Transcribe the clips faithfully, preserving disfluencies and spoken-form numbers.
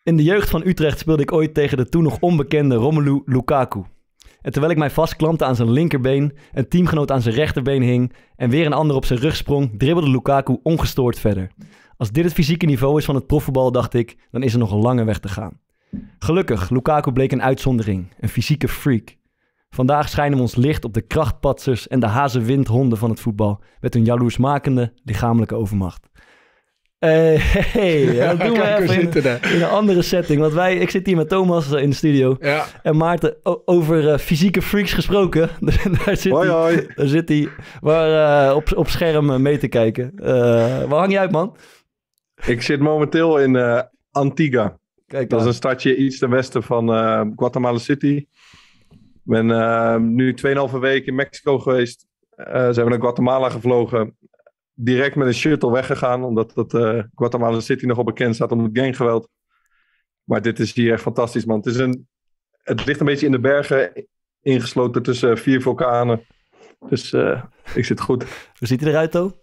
In de jeugd van Utrecht speelde ik ooit tegen de toen nog onbekende Romelu Lukaku. En terwijl ik mij vastklampte aan zijn linkerbeen, een teamgenoot aan zijn rechterbeen hing en weer een ander op zijn rug sprong, dribbelde Lukaku ongestoord verder. Als dit het fysieke niveau is van het profvoetbal, dacht ik, dan is er nog een lange weg te gaan. Gelukkig, Lukaku bleek een uitzondering, een fysieke freak. Vandaag schijnen we ons licht op de krachtpatsers en de hazenwindhonden van het voetbal met hun jaloersmakende lichamelijke overmacht. Hey, hey, dat doen we even in, in een andere setting. Want wij, ik zit hier met Thomas in de studio. Ja. En Maarten, o- over uh, fysieke freaks gesproken. daar zit hoi, hij, hoi. Daar zit hij waar, uh, op, op scherm uh, mee te kijken. Uh, waar hang je uit, man? Ik zit momenteel in uh, Antigua. Kijk, dat is een stadje iets ten westen van uh, Guatemala City. Ik ben uh, nu tweeënhalve week in Mexico geweest. Uh, zijn we naar Guatemala gevlogen. Direct met een shuttle weggegaan, omdat dat, uh, Guatemala City nogal bekend staat om het ganggeweld. Maar dit is hier echt fantastisch, man. Het, is een, het ligt een beetje in de bergen, ingesloten tussen vier vulkanen. Dus uh, ik zit goed. Hoe ziet hij eruit, To?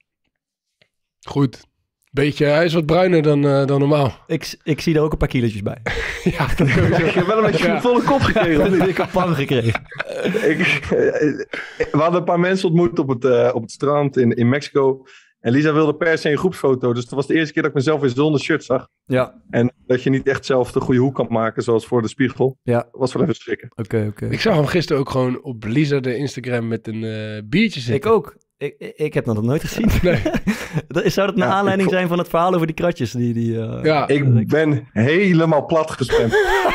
Goed. Beetje, hij is wat bruiner dan, uh, dan normaal. Ik, ik zie er ook een paar kilootjes bij. Ja, ik heb wel een beetje een volle kop gekregen. Ik heb pan gekregen. ik, we hadden een paar mensen ontmoet op het, uh, op het strand in, in Mexico. En Lisa wilde per se een groepsfoto. Dus dat was de eerste keer dat ik mezelf weer zonder shirt zag. Ja. En dat je niet echt zelf de goede hoek kan maken, zoals voor de spiegel. Ja. Was wel even schrikken. Oké, okay, oké. Okay. Ik zag hem gisteren ook gewoon op Lisa de Instagram met een uh, biertje zitten. Ik ook. Ik, ik heb dat nog nooit gezien. Nee. Zou dat een ja, aanleiding vo- zijn van het verhaal over die kratjes? Die, die, uh, ja, ik ben helemaal plat gespamd.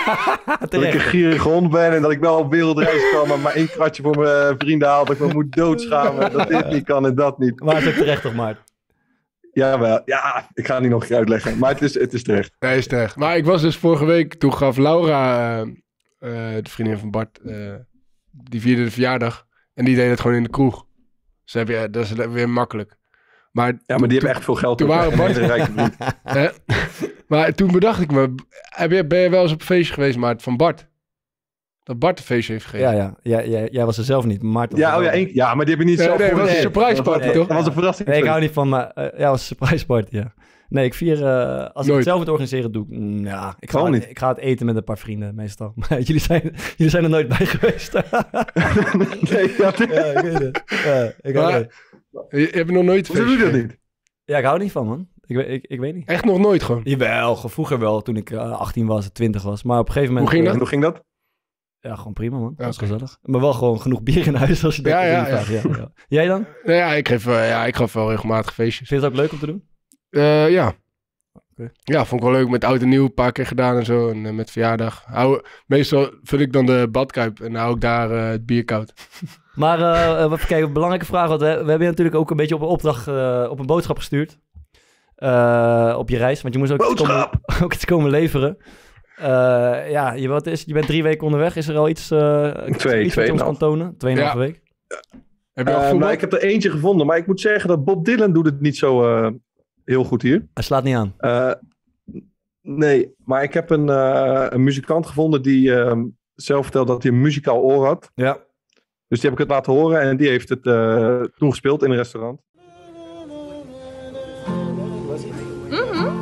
Dat ik een gierige hond ben en dat ik wel op wereldreis kan, maar maar één kratje voor mijn vrienden haal, dat ik me moet doodschamen. Dat dit niet kan en dat niet. Maar het is terecht toch, Maarten? Ja, wel. Ja, ik ga het niet nog een keer uitleggen, maar het is, het is terecht. Nee, is terecht. Maar ik was dus vorige week, toen gaf Laura, uh, uh, de vriendin van Bart, uh, die vierde de verjaardag en die deed het gewoon in de kroeg. Dus heb je, dat is weer makkelijk. Maar ja, maar die hebben echt veel geld. Toen waren Bart... eh? Maar toen bedacht ik me, heb je, ben je wel eens op een feestje geweest, Maarten, van Bart? Dat Bart een feestje heeft gegeven. Ja, ja. ja, ja jij was er zelf niet, maar Maarten ja, oh ja, één, ja, maar die heb je niet nee, zelf... Nee, dat was een surprise party, nee, toch? Dat was een verrassing. Nee, ik hou niet van, maar uh, ja, was een surprise party, ja. Nee, ik vier, uh, als Nooit. ik het zelf moet organiseren, doe ik, mm, ja, ik ga, niet. ik ga het eten met een paar vrienden, meestal. Maar jullie zijn, jullie zijn er nooit bij geweest. nee, dat is... Ja, ik weet het. Ja, ik maar, het. Je hebt nog nooit Hoe doe je dat niet? Ja, ik hou er niet van, man. Ik, ik, ik weet niet. Echt nog nooit gewoon? Jawel, vroeger wel, toen ik uh, achttien was, twintig was. Maar op een gegeven moment... Hoe ging dat? Uh, Hoe ging dat? Ja, gewoon prima, man. Dat was okay. gezellig. Maar wel gewoon genoeg bier in huis, als je dat ja, ja, ja. ja, ja. Jij dan? Nou ja, ik geef, uh, ja, ik gaf wel regelmatig feestjes. Vind je het ook leuk om te doen? Uh, ja. Okay. Ja, vond ik wel leuk. Met oud en nieuw een paar keer gedaan en zo. En uh, met verjaardag. Hou, meestal vul ik dan de badkuip en hou ik daar uh, het bier koud. Maar uh, even kijken, een belangrijke vraag. Want we, we hebben je natuurlijk ook een beetje op een opdracht, uh, op een boodschap gestuurd. Uh, op je reis. Want je moest ook iets komen, ook iets komen leveren. Uh, ja, je, wat is, je bent drie weken onderweg. Is er al iets, uh, twee, iets twee wat je ons kan tonen? Tweeënhalve ja. week? Ja. Heb je uh, nou, ik heb er eentje gevonden. Maar ik moet zeggen dat Bob Dylan doet het niet zo uh, heel goed hier. Hij slaat niet aan. Uh, nee, maar ik heb een, uh, een muzikant gevonden die uh, zelf vertelde dat hij een muzikaal oor had. Ja. Dus die heb ik het laten horen en die heeft het uh, toen gespeeld in een restaurant. Mm-hmm.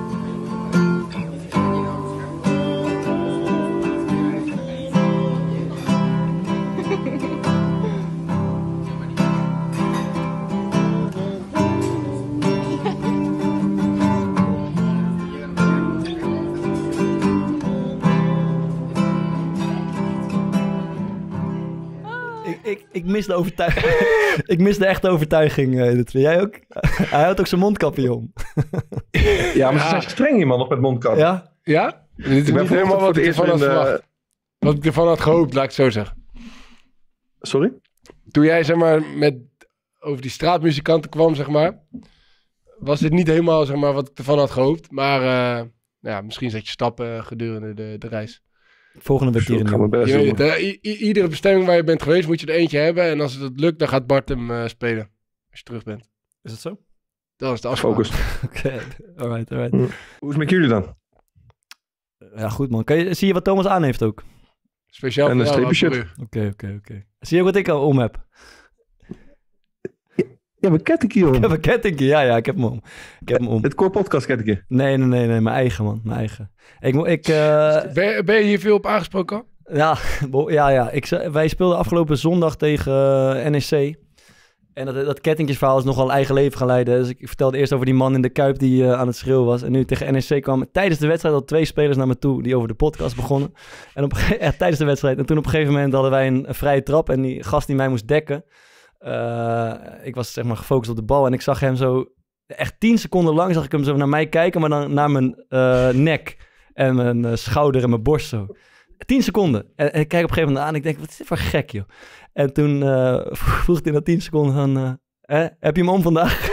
Ik, ik mis de overtuiging. ik mis de echte overtuiging. Uh, Jij ook? Hij houdt ook zijn mondkapje om. Ja, maar ze zijn streng hier, man, nog met mondkap. Ja? Ja? Dit is niet helemaal wat ik ervan had verwacht. Wat ik ervan had gehoopt, laat ik het zo zeggen. Sorry? Toen jij, zeg maar, met over die straatmuzikanten kwam, zeg maar, was dit niet helemaal, zeg maar, wat ik ervan had gehoopt. Maar uh, ja, misschien zet je stappen gedurende de, de reis. Volgende week hier in je weet het, uh, i- iedere bestemming waar je bent geweest, moet je er eentje hebben. En als het lukt, dan gaat Bart hem uh, spelen. Als je terug bent. Is dat zo? Dat is de afspraak. Focus. Oké, okay. alright, alright. Hoe is het met jullie dan? Ja, goed man. Kan je, zie je wat Thomas aan heeft ook? Speciaal en voor een jou. streepje shirt. Oké, oké, oké. Zie je ook wat ik al om heb? Ja, maar kettingje, joh. Ik heb een kettingje, ja, ja, ik heb hem om. Ik heb hem om. Het Core Podcast kettingje. Nee, nee, nee, nee, mijn eigen, man. Mijn eigen. Ik, mo- ik, uh, Ben, je- ben je hier veel op aangesproken al? ja, bo- ja, ja. Ik, ze- wij speelden afgelopen zondag tegen uh, N E C. En dat, dat kettingjesverhaal is nogal eigen leven gaan leiden. Dus ik vertelde eerst over die man in de Kuip die uh, aan het schreeuwen was. En nu tegen N E C kwamen tijdens de wedstrijd al twee spelers naar me toe die over de podcast begonnen. En op, ja, tijdens de wedstrijd. En toen op een gegeven moment hadden wij een, een vrije trap. En die gast die mij moest dekken. Uh, ik was zeg maar gefocust op de bal. En ik zag hem zo, echt tien seconden lang zag ik hem zo naar mij kijken. Maar dan naar mijn uh, nek en mijn uh, schouder en mijn borst zo. Tien seconden. En, en ik kijk op een gegeven moment aan en ik denk, wat is dit voor gek, joh. En toen uh, vroeg hij na tien seconden van, uh, eh, heb je hem om vandaag?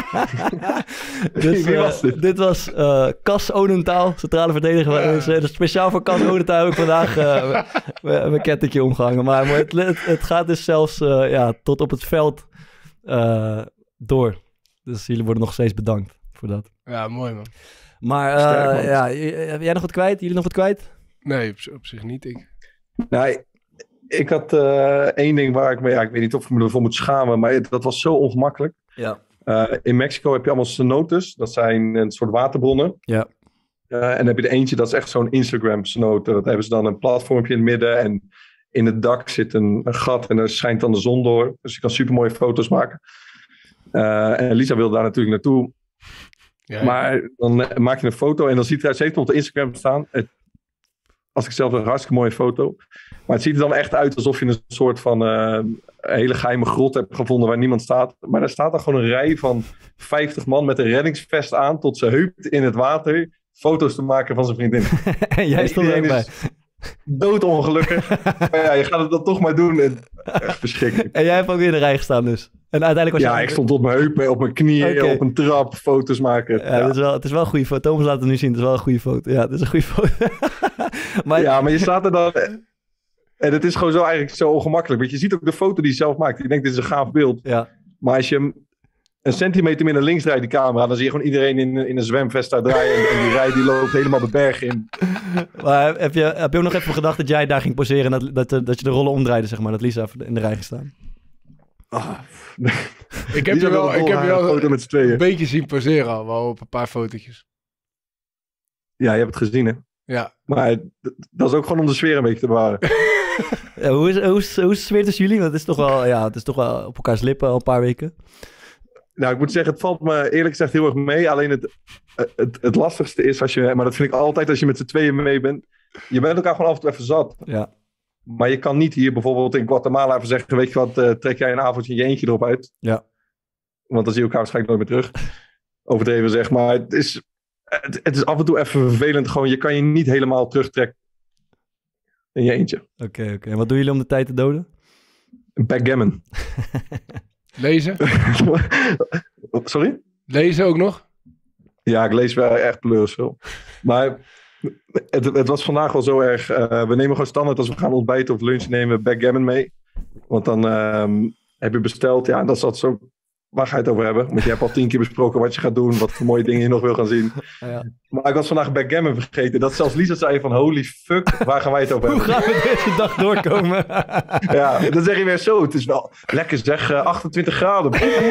dus, Wie uh, was dit? dit was uh, Cas Odentaal, centrale verdediger. Ja. Dus, uh, dus speciaal voor Cas Odentaal heb ik vandaag uh, mijn kettingje omgehangen. Maar, maar het, het, het gaat dus zelfs uh, ja, tot op het veld uh, door. Dus jullie worden nog steeds bedankt voor dat. Ja, mooi man. Maar uh, Sterk, man. ja, heb jij nog wat kwijt? Jullie nog wat kwijt? Nee, op, op zich niet. Ik. Nou, ik, ik had uh, één ding waar ik me... Ja, ik weet niet of ik me ervoor moet schamen, maar dat was zo ongemakkelijk. Ja. Uh, in Mexico heb je allemaal cenotes. Dat zijn een soort waterbronnen. Ja. Uh, en dan heb je er eentje, dat is echt zo'n Instagram cenote. Dat hebben ze dan een platformpje in het midden. En in het dak zit een, een gat en daar schijnt dan de zon door. Dus je kan super mooie foto's maken. Uh, en Lisa wilde daar natuurlijk naartoe. Ja, Maar dan uh, maak je een foto en dan ziet het, ze heeft op de Instagram staan. Het, als ik zelf een hartstikke mooie foto. Maar het ziet er dan echt uit alsof je een soort van uh, hele geheime grot hebt gevonden waar niemand staat. Maar daar staat dan gewoon een rij van vijftig man met een reddingsvest aan tot zijn heup in het water. Foto's te maken van zijn vriendin. En jij stond er ook Iedereen bij. is doodongelukkig. Maar ja, je gaat het dan toch maar doen. En, echt verschrikkelijk. En jij hebt ook weer in de rij gestaan dus. En uiteindelijk was Ja, je... ik stond op mijn heupen, op mijn knieën, Oké. op een trap, foto's maken. Ja, Ja. Het, is wel, het is wel een goede foto. Thomas laat het nu zien. Het is wel een goede foto. Ja, het is een goede foto. maar Ja, maar je staat er dan... En het is gewoon zo eigenlijk zo ongemakkelijk. Want je ziet ook de foto die je zelf maakt. Je denkt, dit is een gaaf beeld. ja. Maar als je hem een centimeter meer naar links draait, die camera... dan zie je gewoon iedereen in, in een zwemvest daar draaien. En, en die rij die loopt helemaal de berg in. Maar heb je, heb je ook nog even gedacht dat jij daar ging poseren... en dat, dat, dat je de rollen omdraaide, zeg maar. Dat Lisa in de rij ging staan. Ah, ik heb die je wel, ik heb je een wel foto met z'n een tweeën. beetje zien poseren al. Wel op een paar fotootjes. Ja, je hebt het gezien, hè. Ja. Maar d- dat is ook gewoon om de sfeer een beetje te bewaren. Ja, hoe, is, hoe, is, hoe is de sfeer tussen jullie? Want het is toch wel, ja, het is toch wel op elkaars lippen al een paar weken. Nou, ik moet zeggen, het valt me eerlijk gezegd heel erg mee. Alleen het, het, het lastigste is als je... Maar dat vind ik altijd als je met z'n tweeën mee bent. Je bent elkaar gewoon af en toe even zat. Ja. Maar je kan niet hier bijvoorbeeld in Guatemala even zeggen... Weet je wat, uh, trek jij een avondje in je eentje erop uit. Ja. Want dan zie je elkaar waarschijnlijk nooit meer terug. Overdreven zeg, maar het is, het, het is af en toe even vervelend. Gewoon, je kan je niet helemaal terugtrekken in je eentje. Oké, okay, oké. Okay. En wat doen jullie om de tijd te doden? Backgammon. Lezen? Sorry? Lezen ook nog? Ja, ik lees wel echt pleurisveel. Maar het, het was vandaag wel zo erg. Uh, we nemen gewoon standaard als we gaan ontbijten of lunch nemen we backgammon mee. Want dan um, heb je besteld. Ja, dat is altijd zo. Waar ga je het over hebben? Want je hebt al tien keer besproken wat je gaat doen. Wat voor mooie dingen je nog wil gaan zien. Ja. Maar ik was vandaag backgammon vergeten. Dat zelfs Lisa zei van holy fuck. Waar gaan wij het over Hoe hebben? gaan we deze dag doorkomen? Ja, dan zeg je weer zo. Het is wel lekker zeg. Uh, achtentwintig graden.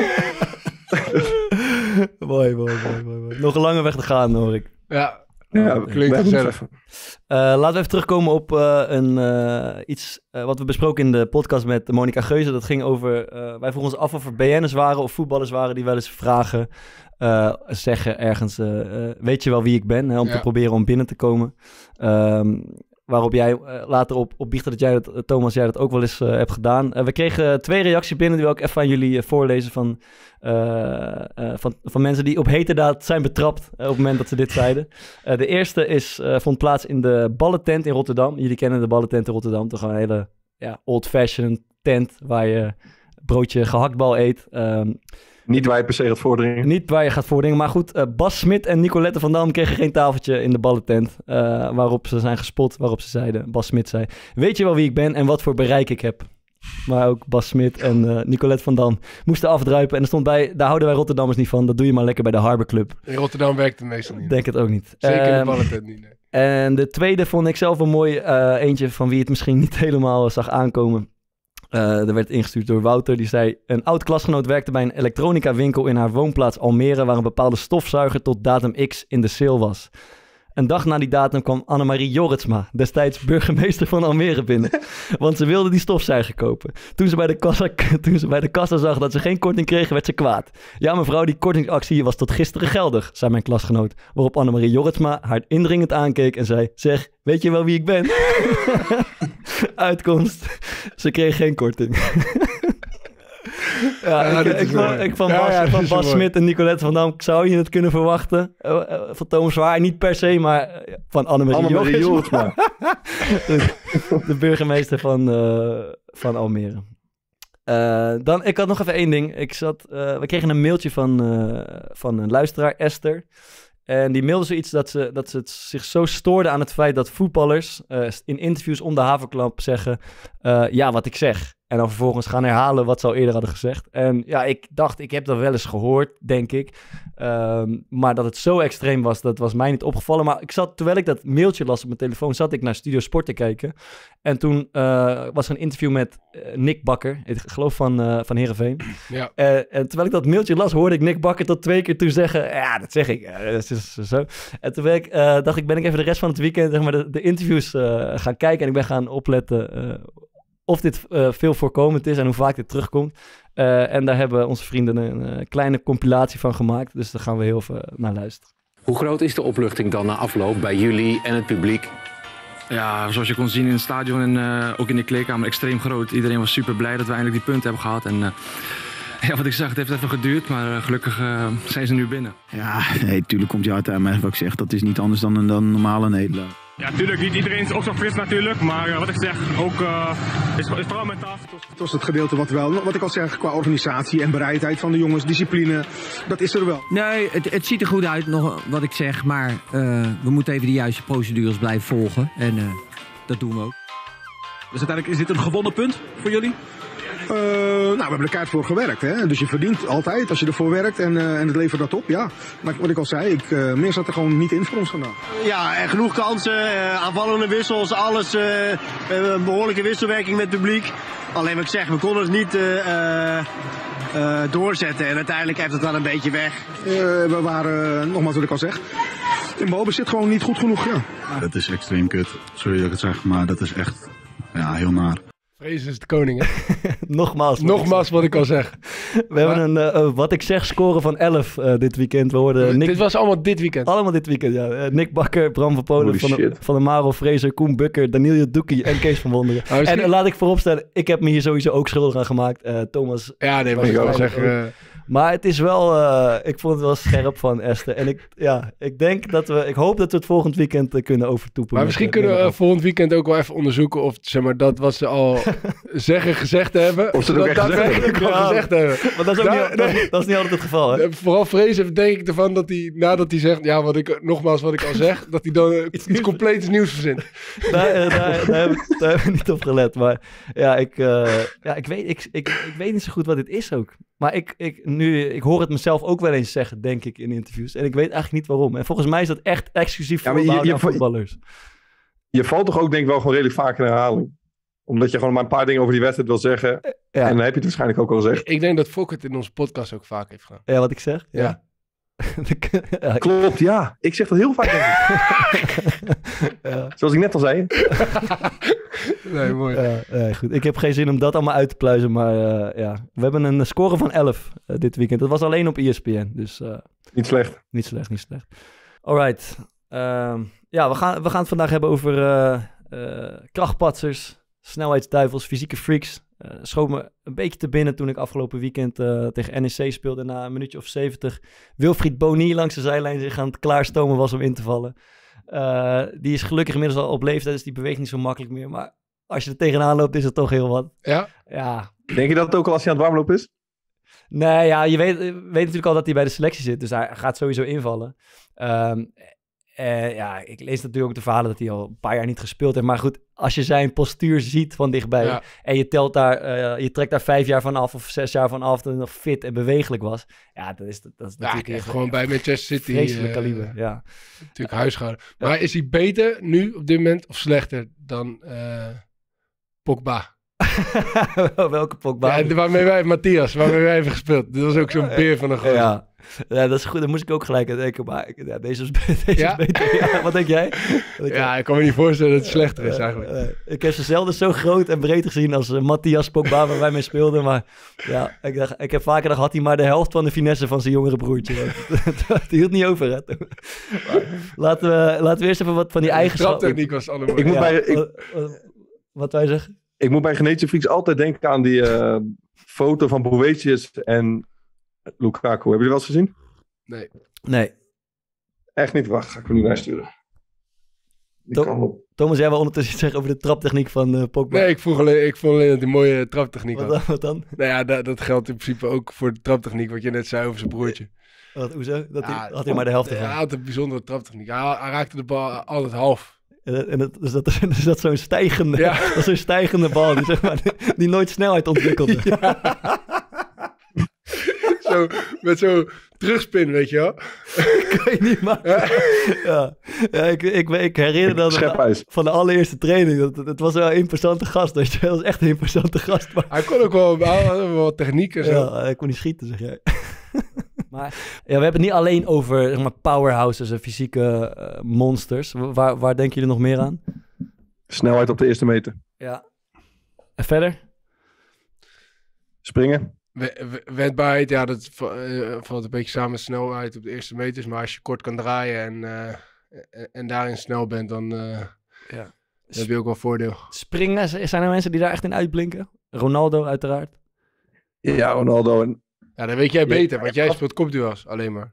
mooi, mooi, mooi, mooi, mooi. Nog een lange weg te gaan, hoor ik. Ja. Ja, Klinkt gezellig. Uh, laten we even terugkomen op uh, een, uh, iets uh, wat we besproken in de podcast met Monica Geuze. Dat ging over, uh, wij vroegen ons af of er B N'ers waren of voetballers waren die wel eens vragen, uh, zeggen ergens, uh, uh, weet je wel wie ik ben? Hè, om Ja. te proberen om binnen te komen. Um, waarop jij uh, later op, op biechtte dat jij dat, uh, Thomas, jij dat ook wel eens uh, hebt gedaan. Uh, we kregen twee reacties binnen die wil ik even aan jullie uh, voorlezen van, uh, uh, van, van mensen die op heterdaad zijn betrapt uh, op het moment dat ze dit zeiden. Uh, de eerste is, uh, vond plaats in de ballentent in Rotterdam. Jullie kennen de ballentent in Rotterdam, toch een hele ja, old-fashioned tent waar je broodje gehaktbal eet. Um, Niet waar je per se gaat vorderingen. Niet waar je gaat voordingen. Maar goed, uh, Bas Smit en Nicolette van Dam kregen geen tafeltje in de ballentent. Uh, waarop ze zijn gespot, waarop ze zeiden, Bas Smit zei, weet je wel wie ik ben en wat voor bereik ik heb? Maar ook Bas Smit en uh, Nicolette van Dam moesten afdruipen. En er stond bij, daar houden wij Rotterdammers niet van. Dat doe je maar lekker bij de Harbor Club. In Rotterdam werkt het meestal niet. Denk het ook niet. Zeker in de Um, ballentent niet. Nee. En de tweede vond ik zelf een mooi uh, eentje van wie het misschien niet helemaal zag aankomen. Uh, er werd ingestuurd door Wouter. Die zei, een oud klasgenoot werkte bij een elektronica winkel in haar woonplaats Almere, waar een bepaalde stofzuiger tot datum X in de sale was. Een dag na die datum kwam Annemarie Jorritsma, destijds burgemeester van Almere, binnen. Want ze wilde die stofzuiger kopen. Toen ze, bij de kassa, toen ze bij de kassa zag dat ze geen korting kreeg, werd ze kwaad. Ja, mevrouw, die kortingsactie was tot gisteren geldig, zei mijn klasgenoot. Waarop Annemarie Jorritsma haar indringend aankeek en zei, zeg, weet je wel wie ik ben? Uitkomst, ze kreeg geen korting. Ja, ja, ik, ik, van, ik van Bas, ja, ja, van Bas Smit en Nicolette van Dam zou je het kunnen verwachten. Uh, uh, van Thomas Zwaar, niet per se, maar uh, van Annemarie Annemarie Jorritsma. de, de burgemeester van, uh, van Almere. Uh, dan, ik had nog even één ding. Ik zat, uh, we kregen een mailtje van, uh, van een luisteraar, Esther. En die mailde zoiets dat ze, dat ze het zich zo stoorde aan het feit dat voetballers uh, in interviews om de haverklap zeggen, uh, ja, wat ik zeg. En dan vervolgens gaan herhalen wat ze al eerder hadden gezegd. En ja, ik dacht, ik heb dat wel eens gehoord, denk ik. Um, maar dat het zo extreem was, dat was mij niet opgevallen. Maar ik zat, terwijl ik dat mailtje las op mijn telefoon, zat ik naar Studio Sport te kijken. En toen uh, was er een interview met uh, Nick Bakker, ik geloof van, uh, van Heerenveen. Ja. Uh, en terwijl ik dat mailtje las, hoorde ik Nick Bakker tot twee keer toe zeggen, ja, dat zeg ik. Uh, dat is zo. En toen ben ik, uh, dacht ik, ben ik even de rest van het weekend zeg maar, de, de interviews uh, gaan kijken. En ik ben gaan opletten uh, of dit uh, veel voorkomend is en hoe vaak dit terugkomt. Uh, en daar hebben onze vrienden een uh, kleine compilatie van gemaakt. Dus daar gaan we heel even naar luisteren. Hoe groot is de opluchting dan na afloop bij jullie en het publiek? Ja, zoals je kon zien in het stadion en uh, ook in de kleedkamer extreem groot. Iedereen was super blij dat we eindelijk die punten hebben gehad. En uh, ja, wat ik zeg, het heeft even geduurd, maar uh, gelukkig uh, zijn ze nu binnen. Ja, nee, natuurlijk komt je uit aan mij wat ik zeg. Dat is niet anders dan een, dan een normale nederlaag. Ja, natuurlijk. Niet iedereen is ook zo fris natuurlijk. Maar uh, wat ik zeg, ook uh, is, is vooral mentaal. Het was het gedeelte wat wel, wat ik al zeg, qua organisatie en bereidheid van de jongens, discipline, dat is er wel. Nee, het, het ziet er goed uit, nog wat ik zeg. Maar uh, we moeten even de juiste procedures blijven volgen. En uh, dat doen we ook. Dus uiteindelijk is dit een gewonnen punt voor jullie? Uh, nou, we hebben er keihard voor gewerkt. Hè? Dus je verdient altijd als je ervoor werkt en, uh, en het levert dat op. Ja. Maar wat ik al zei, ik, uh, meer zat er gewoon niet in voor ons vandaag. Ja, en genoeg kansen, uh, aanvallende wissels, alles. Uh, een behoorlijke wisselwerking met het publiek. Alleen wat ik zeg, we konden het niet uh, uh, uh, doorzetten. En uiteindelijk heeft het dan een beetje weg. Uh, we waren, uh, nogmaals wat ik al zeg, in balbezit gewoon niet goed genoeg. Ja. Dat is extreem kut. Sorry dat ik het zeg, maar dat is echt ja, heel naar. Vrees is de koning, hè? Nogmaals. Wat Nogmaals wat ik al zeg. We maar, hebben een, uh, wat ik zeg, scoren van elf uh, dit weekend. We hoorden Nick... Dit was allemaal dit weekend? Allemaal dit weekend, ja. Uh, Nick Bakker, Bram van Polen, van de, van de Maro Fraser, Koen Bukker, Daniel Doekie en Kees van Wonderen. Oh, en uh, laat ik vooropstellen, ik heb me hier sowieso ook schuldig aan gemaakt. Uh, Thomas... Ja, nee, maar ik wel zeggen... Uh... Maar het is wel, uh, ik vond het wel scherp van Esther. En ik, ja, ik denk dat we, ik hoop dat we het volgend weekend uh, kunnen overtoepen. Maar misschien kunnen we uh, volgend weekend ook wel even onderzoeken of, zeg maar, dat wat ze al zeggen gezegd hebben. Of ze het ook echt gezegd, ja, gezegd hebben. Maar dat is, ook Daar, niet, dat, nee. dat is niet altijd het geval, hè? Vooral vrezen denk ik ervan dat hij, nadat hij zegt, ja, wat ik, nogmaals wat ik al zeg, dat hij dan uh, iets, iets compleets nieuws verzint. Daar, uh, daar, daar, heb ik, daar heb ik niet op gelet. Maar ja, ik, uh, ja, ik, weet, ik, ik, ik weet niet zo goed wat dit is ook. Maar ik, ik, nu, ik hoor het mezelf ook wel eens zeggen, denk ik, in interviews. En ik weet eigenlijk niet waarom. En volgens mij is dat echt exclusief voor ja, je, je, voetballers. Je valt toch ook denk ik wel gewoon redelijk vaak in herhaling. Omdat je gewoon maar een paar dingen over die wedstrijd wil zeggen. Ja. En dan heb je het waarschijnlijk ook al gezegd. Ik denk dat Fok het in onze podcast ook vaak heeft gedaan. Ja, wat ik zeg? Ja. ja. ja. Klopt, ja. Ik zeg dat heel vaak. ja. Zoals ik net al zei. Nee, mooi. Ja, nee, goed. Ik heb geen zin om dat allemaal uit te pluizen, maar uh, ja. We hebben een score van elf uh, dit weekend. Dat was alleen op E S P N, dus... Uh, niet slecht. Niet slecht, niet slecht. Alright. Uh, ja, we gaan, we gaan het vandaag hebben over uh, uh, krachtpatsers, snelheidsduivels, fysieke freaks. Uh, schoot me een beetje te binnen toen ik afgelopen weekend uh, tegen N E C speelde. Na een minuutje of zeventig Wilfried Boni langs de zijlijn zich aan het klaarstomen was om in te vallen. Uh, die is gelukkig inmiddels al op leeftijd, dus die beweegt niet zo makkelijk meer. Maar als je er tegenaan loopt, is het toch heel wat. Ja? Ja. Denk je dat ook al als hij aan het warmlopen is? Nee, ja, je weet, weet natuurlijk al dat hij bij de selectie zit. Dus hij gaat sowieso invallen. Um, Uh, ja, ik lees natuurlijk ook de verhalen dat hij al een paar jaar niet gespeeld heeft. Maar goed, als je zijn postuur ziet van dichtbij... Ja. en je telt daar, uh, je trekt daar vijf jaar van af of zes jaar van af... dat hij nog fit en bewegelijk was. Ja, dat is, dat is ja, natuurlijk... Echt, gewoon bij Manchester City. Vreselijk uh, kaliber, ja. Natuurlijk huishouden. Maar ja. Is hij beter nu op dit moment of slechter dan uh, Pogba? Welke Pogba? Ja, waarmee wij, Matthias, waarmee wij hebben gespeeld. Dit was ook zo'n beer van een gozer. Ja. Ja, dat is goed. Daar moest ik ook gelijk aan denken. Maar ja, deze is, deze Ja? is beter. Ja, wat denk jij? Wat denk Ja, jij? ik kan me niet voorstellen dat het slechter is eigenlijk. Uh, uh, ik heb ze zelden zo groot en breed gezien als uh, Matthias Pogba, waar wij mee speelden. Maar ja, ik, dacht, ik heb vaker gedacht, had hij maar de helft van de finesse van zijn jongere broertje. Dat hield niet over, hè. Laten we, laten we eerst even wat van die De eigenschappen... traptechniek was allemaal... Ik moet Ja, bij, ik, wat, wat, wat wij zeggen? ik moet bij Genetische Freaks altijd denken aan die uh, foto van Boetius en Lukaku. Hebben jullie wel eens gezien? Nee. Nee. Echt niet. Wacht, ga ik er nu naar sturen. Die To- kan op. Thomas, jij wil ondertussen iets zeggen over de traptechniek van uh, Pogba? Nee, ik, vroeg alleen, ik vond alleen dat hij een mooie traptechniek Wat had. dan? Wat dan? Nou ja, dat, dat geldt in principe ook voor de traptechniek, wat je net zei over zijn broertje. Wat, hoezo? Dat hij, Ja, had hij maar de helft Hij ervan. had een bijzondere traptechniek. Hij, hij raakte de bal altijd half. En, dat- en dat, dus dat, is dat zo'n stijgende, Ja. dat is zo'n stijgende bal die, zeg maar, die, die nooit snelheid ontwikkelde. Zo, met zo'n terugspin, weet je wel. Kan je niet maken. Ja, ja ik, ik, ik herinner dat Schephuis. van de allereerste training. Dat, het was wel een imposante gast. Weet je. Dat was echt een imposante gast. Maar, Hij kon ook wel, hij had wel wat techniek en zo. ja, hij kon niet schieten, zeg jij. Maar ja, we hebben het niet alleen over zeg maar, powerhouses en fysieke uh, monsters. Waar, waar denken jullie nog meer aan? Snelheid op de eerste meter. Ja. En verder? Springen. We- we- Wendbaarheid, ja, dat va- eh, valt een beetje samen met snelheid op de eerste meters. Maar als je kort kan draaien en, eh, en, en daarin snel bent, dan, eh, Ja. dan heb je ook wel voordeel. Springen, zijn er mensen die daar echt in uitblinken? Ronaldo uiteraard. Ja, Ronaldo. En Ja, dan weet jij beter, Ja, want jij speelt kopduels alleen maar.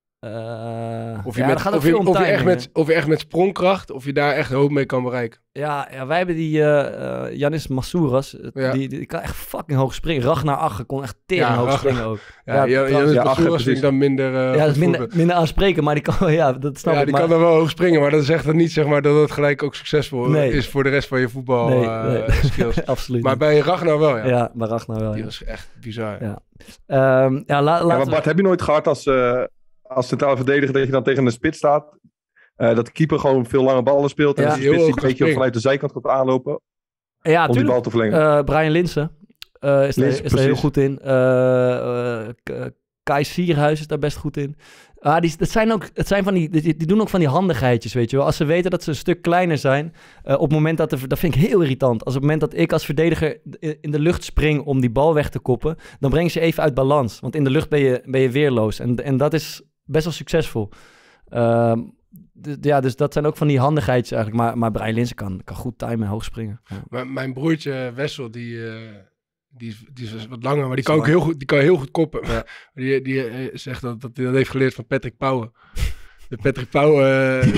Uh, Of je, ja, met, dat gaat ook of, je, veel om of, je echt timing, met, of je echt met sprongkracht, of je daar echt een hoop mee kan bereiken. Ja, ja, wij hebben die uh, uh, Yanis Massouras. uh, Ja. Die, die, die kan echt fucking hoog springen. Ragnar Ache kon echt tering Ja, hoog Ragnar. springen ook. Ja, Ja, ja, trouwens- Jonas ja, Massouras precies. vind ik dan minder uh, ja, dat is goed minder, voorbeeld. minder aanspreken, maar die kan ja, dat snap Ja, ik. die maar, kan dan wel hoog springen, maar dat zegt dan niet zeg maar, dat het gelijk ook succesvol Nee. is voor de rest van je voetbal nee, uh, nee. skills. Absoluut Maar niet. bij Ragnar wel, ja. Ja, bij Ragnar wel. Die Ja. was echt bizar. Ja. Um, ja, la, Ja, laten maar we- Bart, heb je nooit gehad als, uh, als centrale verdediger dat je dan tegen een spits staat? Uh, dat de keeper gewoon veel lange ballen speelt. En Ja. dat de Heel spits hoog die een beetje springen. vanuit de zijkant komt aanlopen ja, om die tuurlijk. bal te verlengen. Uh, Brian Linsen uh, is, er, Linssen, is er heel precies. goed in. Uh, uh, K- Kai Sierhuis is daar best goed in. Ah, die, dat zijn ook, het zijn van die, die, die doen ook van die handigheidjes, weet je wel. Als ze weten dat ze een stuk kleiner zijn, uh, op het moment dat... De, dat vind ik heel irritant. Als op het moment dat ik als verdediger in de lucht spring om die bal weg te koppen, dan breng je ze even uit balans. Want in de lucht ben je, ben je weerloos. En, en dat is best wel succesvol. Uh, d- ja, dus dat zijn ook van die handigheidjes eigenlijk. Maar, maar Brian Linsen kan, kan goed timen en hoog springen. Ja. Maar mijn broertje Wessel, die, uh, die, is, die is wat langer, maar die Is kan ook lang. heel goed, die kan heel goed koppen. Ja. Die, die uh, zegt dat, dat hij dat heeft geleerd van Patrick Pauwen. De Patrick Pauwen... Uh,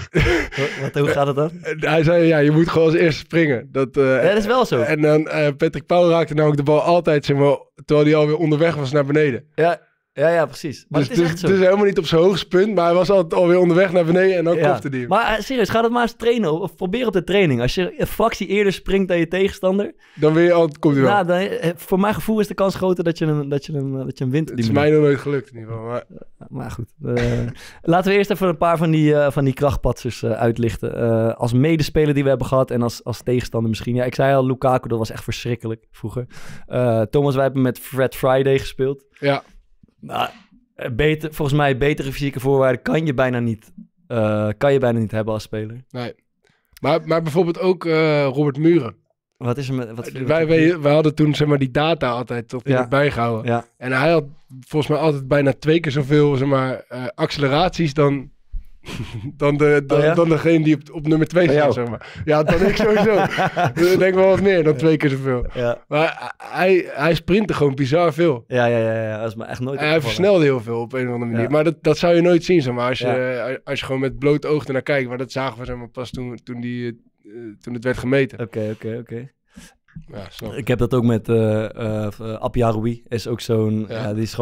Wat, hoe gaat het dan? hij zei, ja, je moet gewoon als eerste springen. Dat, uh, Ja, dat is wel zo. En dan uh, Patrick Pauwen raakte nou ook de bal altijd, zeg maar, terwijl hij alweer onderweg was naar beneden. Ja, ja, ja precies. Maar Dus het is dus, echt zo. dus helemaal niet op zijn hoogste punt, maar hij was altijd alweer onderweg naar beneden en dan Ja. kopte hij hem. Maar uh, serieus, ga dat maar eens trainen. Of probeer op de training. Als je een fractie eerder springt dan je tegenstander. Dan weer altijd, komt hij wel. Nou, dan, eh, voor mijn gevoel is de kans groter dat je hem, dat je hem, dat je hem wint. op Het die is manier. mij nog nooit gelukt in ieder geval. Maar... Maar goed. Uh, laten we eerst even een paar van die, uh, van die krachtpatsers uh, uitlichten. Uh, als medespeler die we hebben gehad en als, als tegenstander misschien. Ja, ik zei al, Lukaku, dat was echt verschrikkelijk vroeger. Uh, Thomas, wij hebben met Fred Friday gespeeld. Ja. Nou, beter, volgens mij betere fysieke voorwaarden kan je bijna niet, uh, kan je bijna niet hebben als speler. Nee. Maar, maar bijvoorbeeld ook uh, Robert Muren. Wat is er met... Wat, wij, wij, wij hadden toen zeg maar die data altijd tot in Ja. het bijgehouden. Ja. En hij had volgens mij altijd bijna twee keer zoveel zeg maar, uh, acceleraties dan, dan, de, dan, Oh ja? dan degene die op, op nummer twee Bij staat. jou? Zeg maar. Ja, dan ik sowieso. Dus ik denk wel wat meer dan twee keer zoveel. Ja. Maar hij, hij sprintte gewoon bizar veel. Ja, ja, ja, ja, dat is me echt nooit En hij opgevallen. versnelde heel veel op een of andere manier. Ja. Maar dat, dat zou je nooit zien, zeg maar. Als je, Ja. als je gewoon met bloot oog ernaar kijkt. Maar dat zagen we zeg maar, pas toen, toen, die, uh, toen het werd gemeten. Oké, oké, oké. Ja, snap ik. Ik heb dat ook met uh, uh, Apia Rui. Is ook zo'n... Ja. Ja, die is gewoon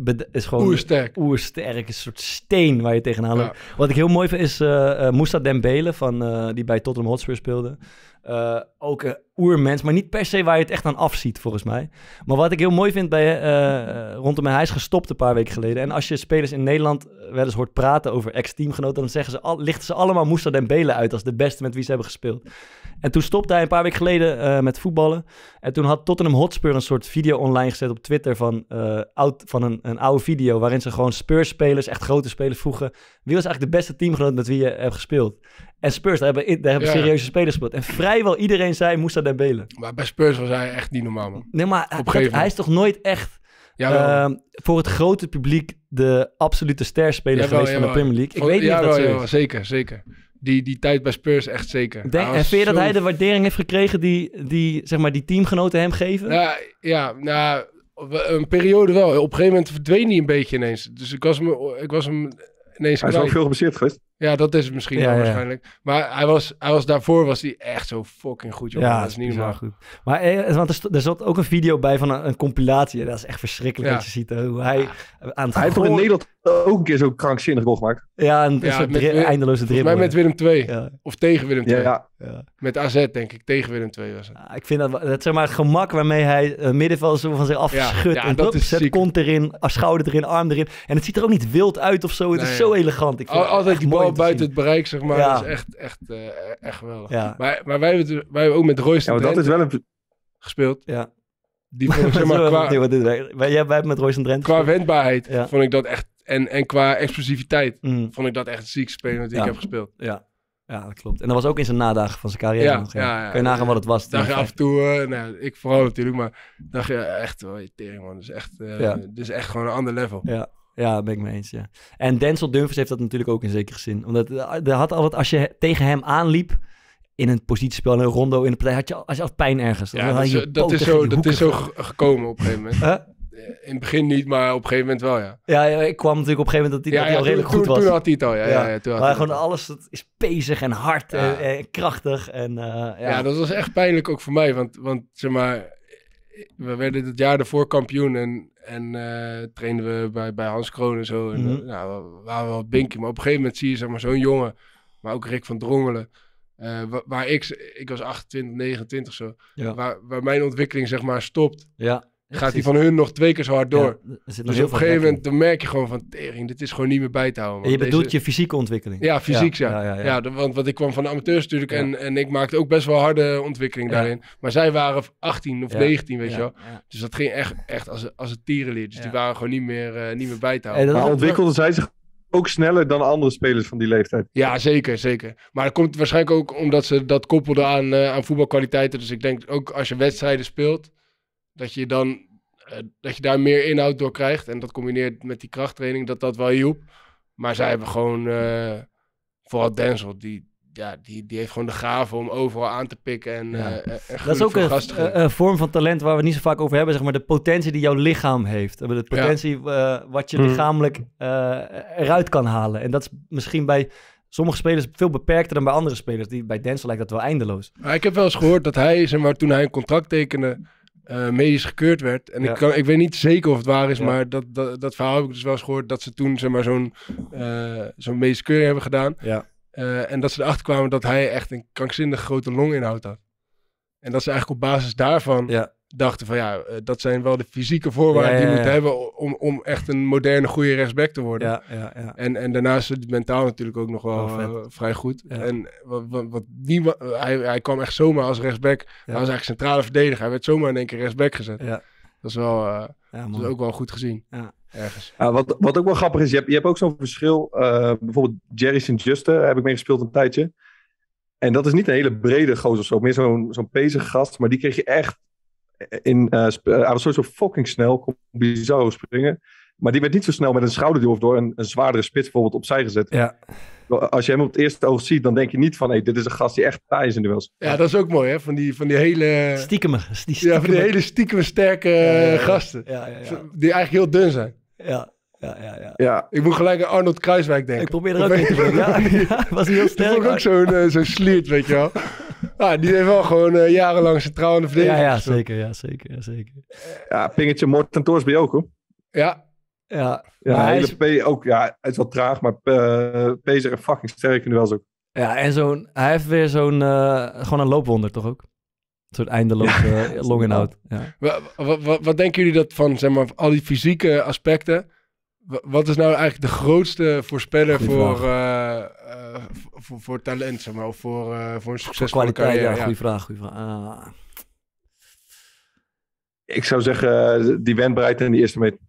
bed- is gewoon Oersterk. oersterk, een soort steen waar je tegenaan loopt. Ja. Wat ik heel mooi vind is uh, uh, Moussa Dembele, van, uh, die bij Tottenham Hotspur speelde. Uh, ook een oermens, maar niet per se waar je het echt aan afziet, volgens mij. Maar wat ik heel mooi vind bij, uh, rondom hem, hij is gestopt een paar weken geleden. En als je spelers in Nederland wel eens hoort praten over ex-teamgenoten, dan zeggen ze al, lichten ze allemaal Moussa Dembele uit als de beste met wie ze hebben gespeeld. En toen stopte hij een paar weken geleden uh, met voetballen. En toen had Tottenham Hotspur een soort video online gezet op Twitter van, uh, oud, van een, een oude video waarin ze gewoon Spurs-spelers, echt grote spelers, vroegen wie was eigenlijk de beste teamgenoot met wie je hebt gespeeld. En Spurs, daar hebben, daar hebben Ja. serieuze spelers gespeeld. En vrijwel iedereen zei Moussa Dembele. Maar bij Spurs was hij echt niet normaal, man. Nee, maar Op een dat, gegeven hij is toch nooit echt Jawel. uh, voor het grote publiek de absolute sterspeler Jawel, geweest van de jawel. Premier League? Ik Van- weet niet jawel, of dat zo jawel, is. zeker, zeker. Die, die tijd bij Spurs echt zeker. Denk, Hij en was vind je dat zo- hij de waardering heeft gekregen die, die, zeg maar, die teamgenoten hem geven? Ja, ja, nou, een periode wel. Op een gegeven moment verdween hij een beetje ineens. Dus ik was hem, ik was hem ineens Hij is kwijt. ook veel geblesseerd geweest. Ja, dat is het misschien Ja, wel ja. waarschijnlijk. Maar hij was, hij was daarvoor was hij echt zo fucking goed, jongen. Ja, dat is niet bizar normaal. goed. Maar eh, want er, sto- er zat ook een video bij van een, een compilatie. Dat is echt verschrikkelijk Ja. dat je ziet hè, hoe hij aan het Hij heeft toch in gooien- Nederland ook een keer zo'n krankzinnig goal gemaakt? Ja, een, een Ja, soort met dri- Willem- eindeloze Volgens dribbel. mij met Willem twee. Ja. Of tegen Willem twee. Ja, ja. Ja. Met A Z, denk ik. Tegen Willem twee was het. Ja, ik vind dat, wel- dat zeg maar het gemak waarmee hij uh, middenveld zo van zich afschudt. Ja, en dat dat is zet ziek. kont erin, ah, schouder erin, arm erin. En het ziet er ook niet wild uit of zo. Het Nee, is zo ja. elegant. Ik vind Al- het altijd echt die mooi bal om te buiten zien. het bereik, zeg maar. Ja. Dat is echt, echt, uh, echt geweldig. Ja. Maar, maar wij, hebben het- wij hebben ook met Royce Ja, maar dat is wel een... gespeeld. Ja. Die vond ik, zeg maar, Zo, qua, nee, wat dit- wij, wij wij hebben met Royce en Drenthe qua gespeeld. wendbaarheid Ja. vond ik dat echt... En, en qua explosiviteit Mm, vond ik dat echt het ziekste speler met wie Ja. ik heb gespeeld. ja. ja, dat klopt. En dat was ook in zijn nadagen van zijn carrière Ja, nog. ja, ja. Kun je nagaan wat het was? Dacht je toen? af en toe, uh, nou, ik vooral natuurlijk, maar dacht je echt, oh, je tering man, dit is echt, uh, Ja. dit is echt gewoon een ander level. Ja. Ja, daar ben ik mee eens, ja. En Denzel Dumfries heeft dat natuurlijk ook in zekere zin. Omdat er had altijd, als je tegen hem aanliep in een positiespel, in een rondo, in de partij, had je, als je altijd pijn ergens. Dan Ja, had dat je is, je dat poot is tegen zo, die dat is hoeken zo ge- gekomen op een gegeven moment. Huh? In het begin niet, maar op een gegeven moment wel, ja. Ja, ja, ik kwam natuurlijk op een gegeven moment dat hij, Ja, dat hij ja, al redelijk toen, goed toen, was. toen had hij het al, ja. ja. ja, toen had maar hij het gewoon al. alles dat is pezig en hard Ja. en, en krachtig. En, uh, ja. Ja. dat was echt pijnlijk ook voor mij, want, want zeg maar, we werden het jaar daarvoor kampioen en, en uh, trainden we bij, bij Hans Kroon en zo. En, Mhm. nou, we waren wel binky, maar op een gegeven moment zie je zeg maar zo'n jongen, maar ook Rick van Drongelen, uh, waar, waar ik, ik was achtentwintig, negenentwintig zo, Ja. waar, waar mijn ontwikkeling zeg maar stopt, Ja. gaat hij van hun nog twee keer zo hard door. Ja, er zit nog Dus heel op een veel gegeven trek in. moment dan merk je gewoon van, tering, dit is gewoon niet meer bij te houden. En je man. bedoelt Deze- je fysieke ontwikkeling? Ja, fysiek, ja. ja, ja, ja, ja. de- want, want ik kwam van de amateurs natuurlijk Ja. en, en ik maakte ook best wel harde ontwikkeling Ja. daarin. Maar zij waren achttien of Ja. negentien, weet Ja, je wel. ja. Dus dat ging echt, echt als, als het tierenlier. Dus Ja. die waren gewoon niet meer, eh, niet meer bij te En houden. dat Maar is ook- ontwikkelden zij zich ook sneller dan andere spelers van die leeftijd? Ja, zeker, zeker. Maar dat komt waarschijnlijk ook omdat ze dat koppelden aan, eh, aan voetbalkwaliteiten. Dus ik denk ook als je wedstrijden speelt, dat je dan eh, dat je daar meer inhoud door krijgt. En dat combineert met die krachttraining, dat dat wel hielp. Maar zij hebben gewoon, eh, vooral Denzel, die, ja, die, die heeft gewoon de gave om overal aan te pikken en, Ja. eh, en Dat is gruwelijk ook veel een, gas te geven. een- een vorm van talent waar we het niet zo vaak over hebben. Zeg maar de potentie die jouw lichaam heeft. De potentie eh, wat je Hmm. lichamelijk eh, eruit kan halen. En dat is misschien bij sommige spelers veel beperkter dan bij andere spelers. Die, bij Denzel lijkt dat wel eindeloos. Maar ik heb wel eens gehoord dat hij, zeg maar, toen hij een contract tekende, uh, medisch gekeurd werd. En Ja. ik, kan, ik weet niet zeker of het waar is, Ja. maar dat, dat, dat verhaal heb ik dus wel eens gehoord, dat ze toen, zeg maar, zo'n uh, zo'n medische keuring hebben gedaan. Ja. Uh, en dat ze erachter kwamen dat hij echt een krankzinnig grote longinhoud had. En dat ze eigenlijk op basis daarvan Ja. dachten van ja, uh, dat zijn wel de fysieke voorwaarden Ja, ja, die je ja. moet hebben om, om echt een moderne, goede rechtsback te worden. Ja, ja, ja. En, en daarnaast is het mentaal natuurlijk ook nog wel Oh, vet. uh, vrij goed. Ja. En wat, wat, wat niemand, hij, hij kwam echt zomaar als rechtsback. Hij was eigenlijk centrale verdediger. Hij werd zomaar in één keer rechtsback gezet. Ja. Dat is wel, uh, Ja, dat is ook wel goed gezien. Ja. Ergens. Ja, wat, wat ook wel grappig is, je hebt, je hebt ook zo'n verschil. uh, bijvoorbeeld Jerry Saint-Juste heb ik mee gespeeld een tijdje. En dat is niet een hele brede gozer of zo. Meer zo'n zo'n pezig gast. Maar die kreeg je echt in... Uh, sp- uh, hij was sowieso fucking snel. Kon bizar springen. Maar die werd niet zo snel met een schouderduw of door een, een zwaardere spits bijvoorbeeld opzij gezet. Ja. Als je hem op het eerste oog ziet, dan denk je niet van... Hey, dit is een gast die echt taai is in duels. Ja, dat is ook mooi hè. Van die, van die hele... Stiekem. Die Ja, stiekem. van die hele stiekem sterke Ja, ja, ja. gasten. Ja, ja, ja. Die eigenlijk heel dun zijn. Ja, ja, ja. ja. Ja. Ik moet gelijk aan Arnold Kruiswijk denken. Ik probeer er ook in te doen. Ja, ja, was hij heel Dat sterk. vond ik ook zo'n uh, zo'n sliert, weet je wel. Ah, die heeft wel gewoon uh, jarenlang centraal in de Ja, verdediging ja, gespeeld. zeker, ja, zeker, ja, zeker. Ja, pingetje Morten Torsby ook hoor. Ja, Ja, Ja, maar hij hele is- P ook. Ja, het is wel traag, maar uh, P is er fucking sterk in de wel ook. Ja, en zo'n, hij heeft weer zo'n, uh, gewoon een loopwonder toch ook? Een soort eindeloze Ja, uh, longinhoud. Ja. Wat, wat, wat, wat denken jullie dat van, zeg maar, al die fysieke aspecten? Wa- Wat is nou eigenlijk de grootste voorspeller Goeie voor, uh, uh, voor, voor talent, zeg maar, of voor, uh, voor een Voor succesvolle kwaliteit, carrière? ja, Ja. goede vraag, goede vraag. Ah. Ik zou zeggen, uh, die wendbaarheid in die eerste meter.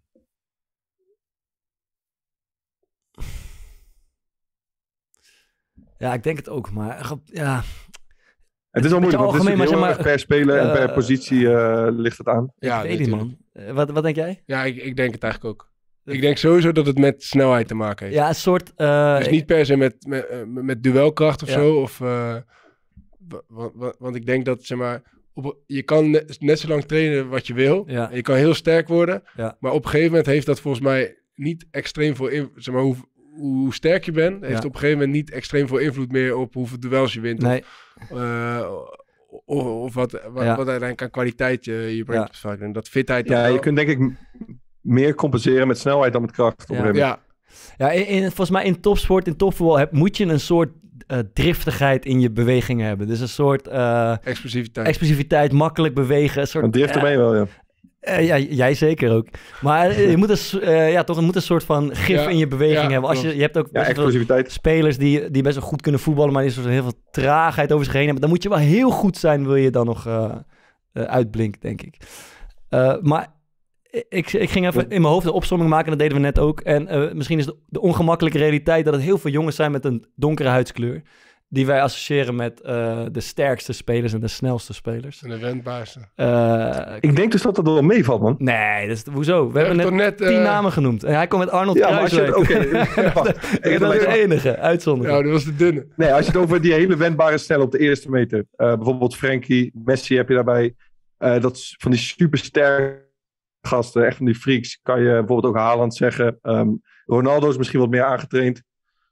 Ja, ik denk het ook, maar ja... Het is wel moeilijk, want het is algemeen, natuurlijk maar heel zeg erg per speler en per uh, positie uh, ligt het aan. Ja, ik weet niet, man. Uh, wat, wat denk jij? Ja, ik, ik denk het eigenlijk ook. Ik denk sowieso dat het met snelheid te maken heeft. Ja, een soort... Uh, dus niet per se met, met, met duelkracht of ja. zo. Of, uh, want, want, want ik denk dat, zeg maar... Op, je kan net, net zo lang trainen wat je wil. Ja. En je kan heel sterk worden. Ja. Maar op een gegeven moment heeft dat volgens mij niet extreem veel... In, zeg maar, hoe, hoe sterk je bent, heeft Ja. op een gegeven moment niet extreem veel invloed meer op hoeveel duels je wint. Nee. Of, uh, of, of wat, wat, Ja. wat uiteindelijk aan kwaliteit je, je brengt Ja. op vak. En dat fitheid... Ja, wel. je kunt denk ik m- meer compenseren met snelheid dan met kracht. Op een Ja. gegeven moment. Ja, Ja, in, in- volgens mij in topsport, in topvoetbal, heb, moet je een soort uh, driftigheid in je bewegingen hebben. Dus een soort uh, explosiviteit. explosiviteit, makkelijk bewegen. Een soort, Een drift ermee wel, ja. Uh, ja, jij zeker ook. Maar uh, je moet een, s- uh, ja, toch, je moet een soort van gif Ja, in je beweging ja, hebben. Als je, klopt. je hebt ook Ja, best wel explosiviteit. spelers die, die best wel goed kunnen voetballen, maar die soort heel veel traagheid over zich heen hebben. Dan moet je wel heel goed zijn, wil je dan nog uh, uh, uitblinken, denk ik. Uh, maar ik, ik ging even in mijn hoofd een opsomming maken, dat deden we net ook. En uh, misschien is de, de ongemakkelijke realiteit dat het heel veel jongens zijn met een donkere huidskleur, die wij associëren met uh, de sterkste spelers en de snelste spelers. En de wendbaarste. Uh, Ik denk dus dat dat wel meevalt, man. Nee, dat is, hoezo? We Je hebben hebt net, toch net, tien uh, namen genoemd. En hij komt met Arnold Ja, maar als je het- Kruijswijk. oké, wacht. dat dat is de enige uitzondering. Ja, dat was de dunne. Nee, als je het over die hele wendbare snel op de eerste meter. Uh, bijvoorbeeld Frenkie, Messi heb je daarbij. Uh, dat is van die supersterke gasten, echt van die freaks. Kan je bijvoorbeeld ook Haaland zeggen. Um, Ronaldo is misschien wat meer aangetraind.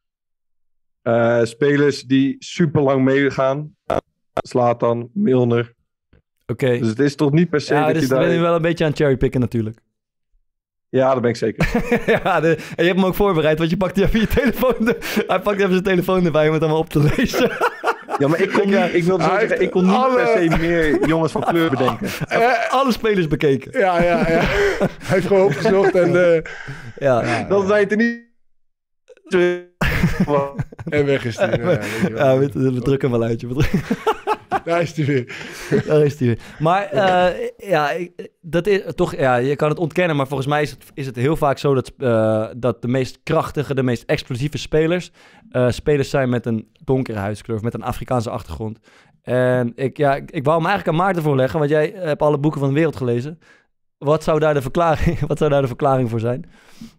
Uh, spelers die super lang meegaan. Zlatan, Milner. Oké. Okay. Dus het is toch niet per se Ja, dat dus je dan daar... ben je wel een beetje aan cherrypicken natuurlijk. Ja, dat ben ik zeker. ja, de, en je hebt hem ook voorbereid, want je pakt even je telefoon. De, hij pakt even zijn telefoon erbij om het allemaal op te lezen. Ja, maar ik kon, niet, ik wilde zo zeggen, ik kon niet alle... per se meer jongens van kleur bedenken. Uh, alle spelers bekeken. Ja, ja, ja. Hij heeft gewoon opgezocht en... Uh... Ja, ja, dan zijn het er niet... en weg is hij. Ja, ja, we, we drukken hem wel uit. Daar is hij weer. Daar is hij weer. Maar uh, ja, dat is toch, ja, je kan het ontkennen, maar volgens mij is het, is het heel vaak zo dat, uh, dat de meest krachtige, de meest explosieve spelers, uh, spelers zijn met een donkere huidskleur of met een Afrikaanse achtergrond. En ik, ja, ik, ik wou hem eigenlijk aan Maarten voorleggen, want jij hebt alle boeken van de wereld gelezen. Wat zou daar de verklaring, wat zou daar de verklaring voor zijn?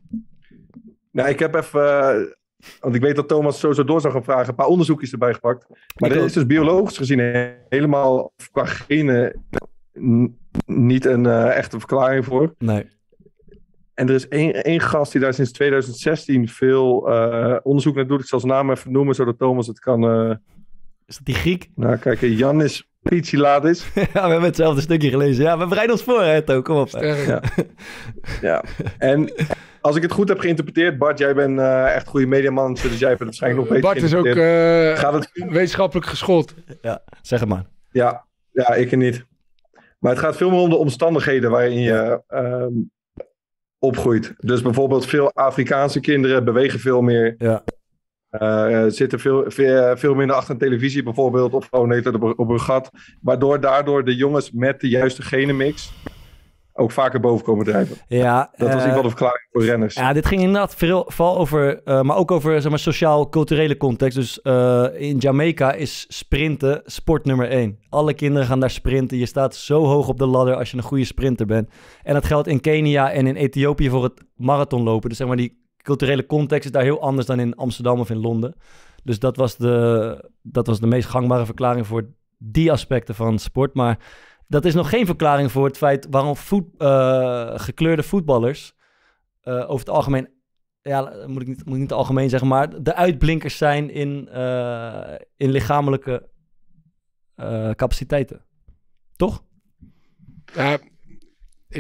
Nou, ik heb even... Uh... Want ik weet dat Thomas sowieso door zou gaan vragen. Een paar onderzoekjes erbij gepakt. Maar er is dus biologisch gezien helemaal qua genen n- niet een uh, echte verklaring voor. Nee. En er is één, één gast die daar sinds twintig zestien veel uh, onderzoek naar doet. Ik zal zijn naam even noemen, zodat Thomas het kan... Uh... Is dat die Griek? Nou, kijk, Yannis Pitsiladis. Ja, we hebben hetzelfde stukje gelezen. Ja, we bereiden ons voor, hè, Toon? Kom op. Ja. ja. En... Als ik het goed heb geïnterpreteerd, Bart, jij bent uh, echt goede mediaman, dus jij hebt het waarschijnlijk nog beter Bart is ook uh, Gaat het... wetenschappelijk geschoold. Ja, zeg het maar. Ja, ja, ik niet. Maar het gaat veel meer om de omstandigheden waarin je uh, opgroeit. Dus bijvoorbeeld veel Afrikaanse kinderen bewegen veel meer. Ja. Uh, zitten veel, veel, veel minder achter een televisie bijvoorbeeld, of gewoon net op, op hun gat. Waardoor daardoor de jongens met de juiste genenmix ook vaker boven komen drijven. Ja, dat was uh, in ieder geval de verklaring voor renners. Ja, dit ging inderdaad veel, vooral over, uh, maar ook over zeg maar, sociaal-culturele context. Dus uh, in Jamaica is sprinten sport nummer één. Alle kinderen gaan daar sprinten. Je staat zo hoog op de ladder als je een goede sprinter bent. En dat geldt in Kenia en in Ethiopië voor het marathonlopen. Dus zeg maar, die culturele context is daar heel anders dan in Amsterdam of in Londen. Dus dat was de, dat was de meest gangbare verklaring voor die aspecten van sport. Maar dat is nog geen verklaring voor het feit waarom voet, uh, gekleurde voetballers uh, over het algemeen, ja, moet ik, niet, moet ik niet te algemeen zeggen, maar de uitblinkers zijn in, uh, in lichamelijke uh, capaciteiten. Toch? Ja, ik heb het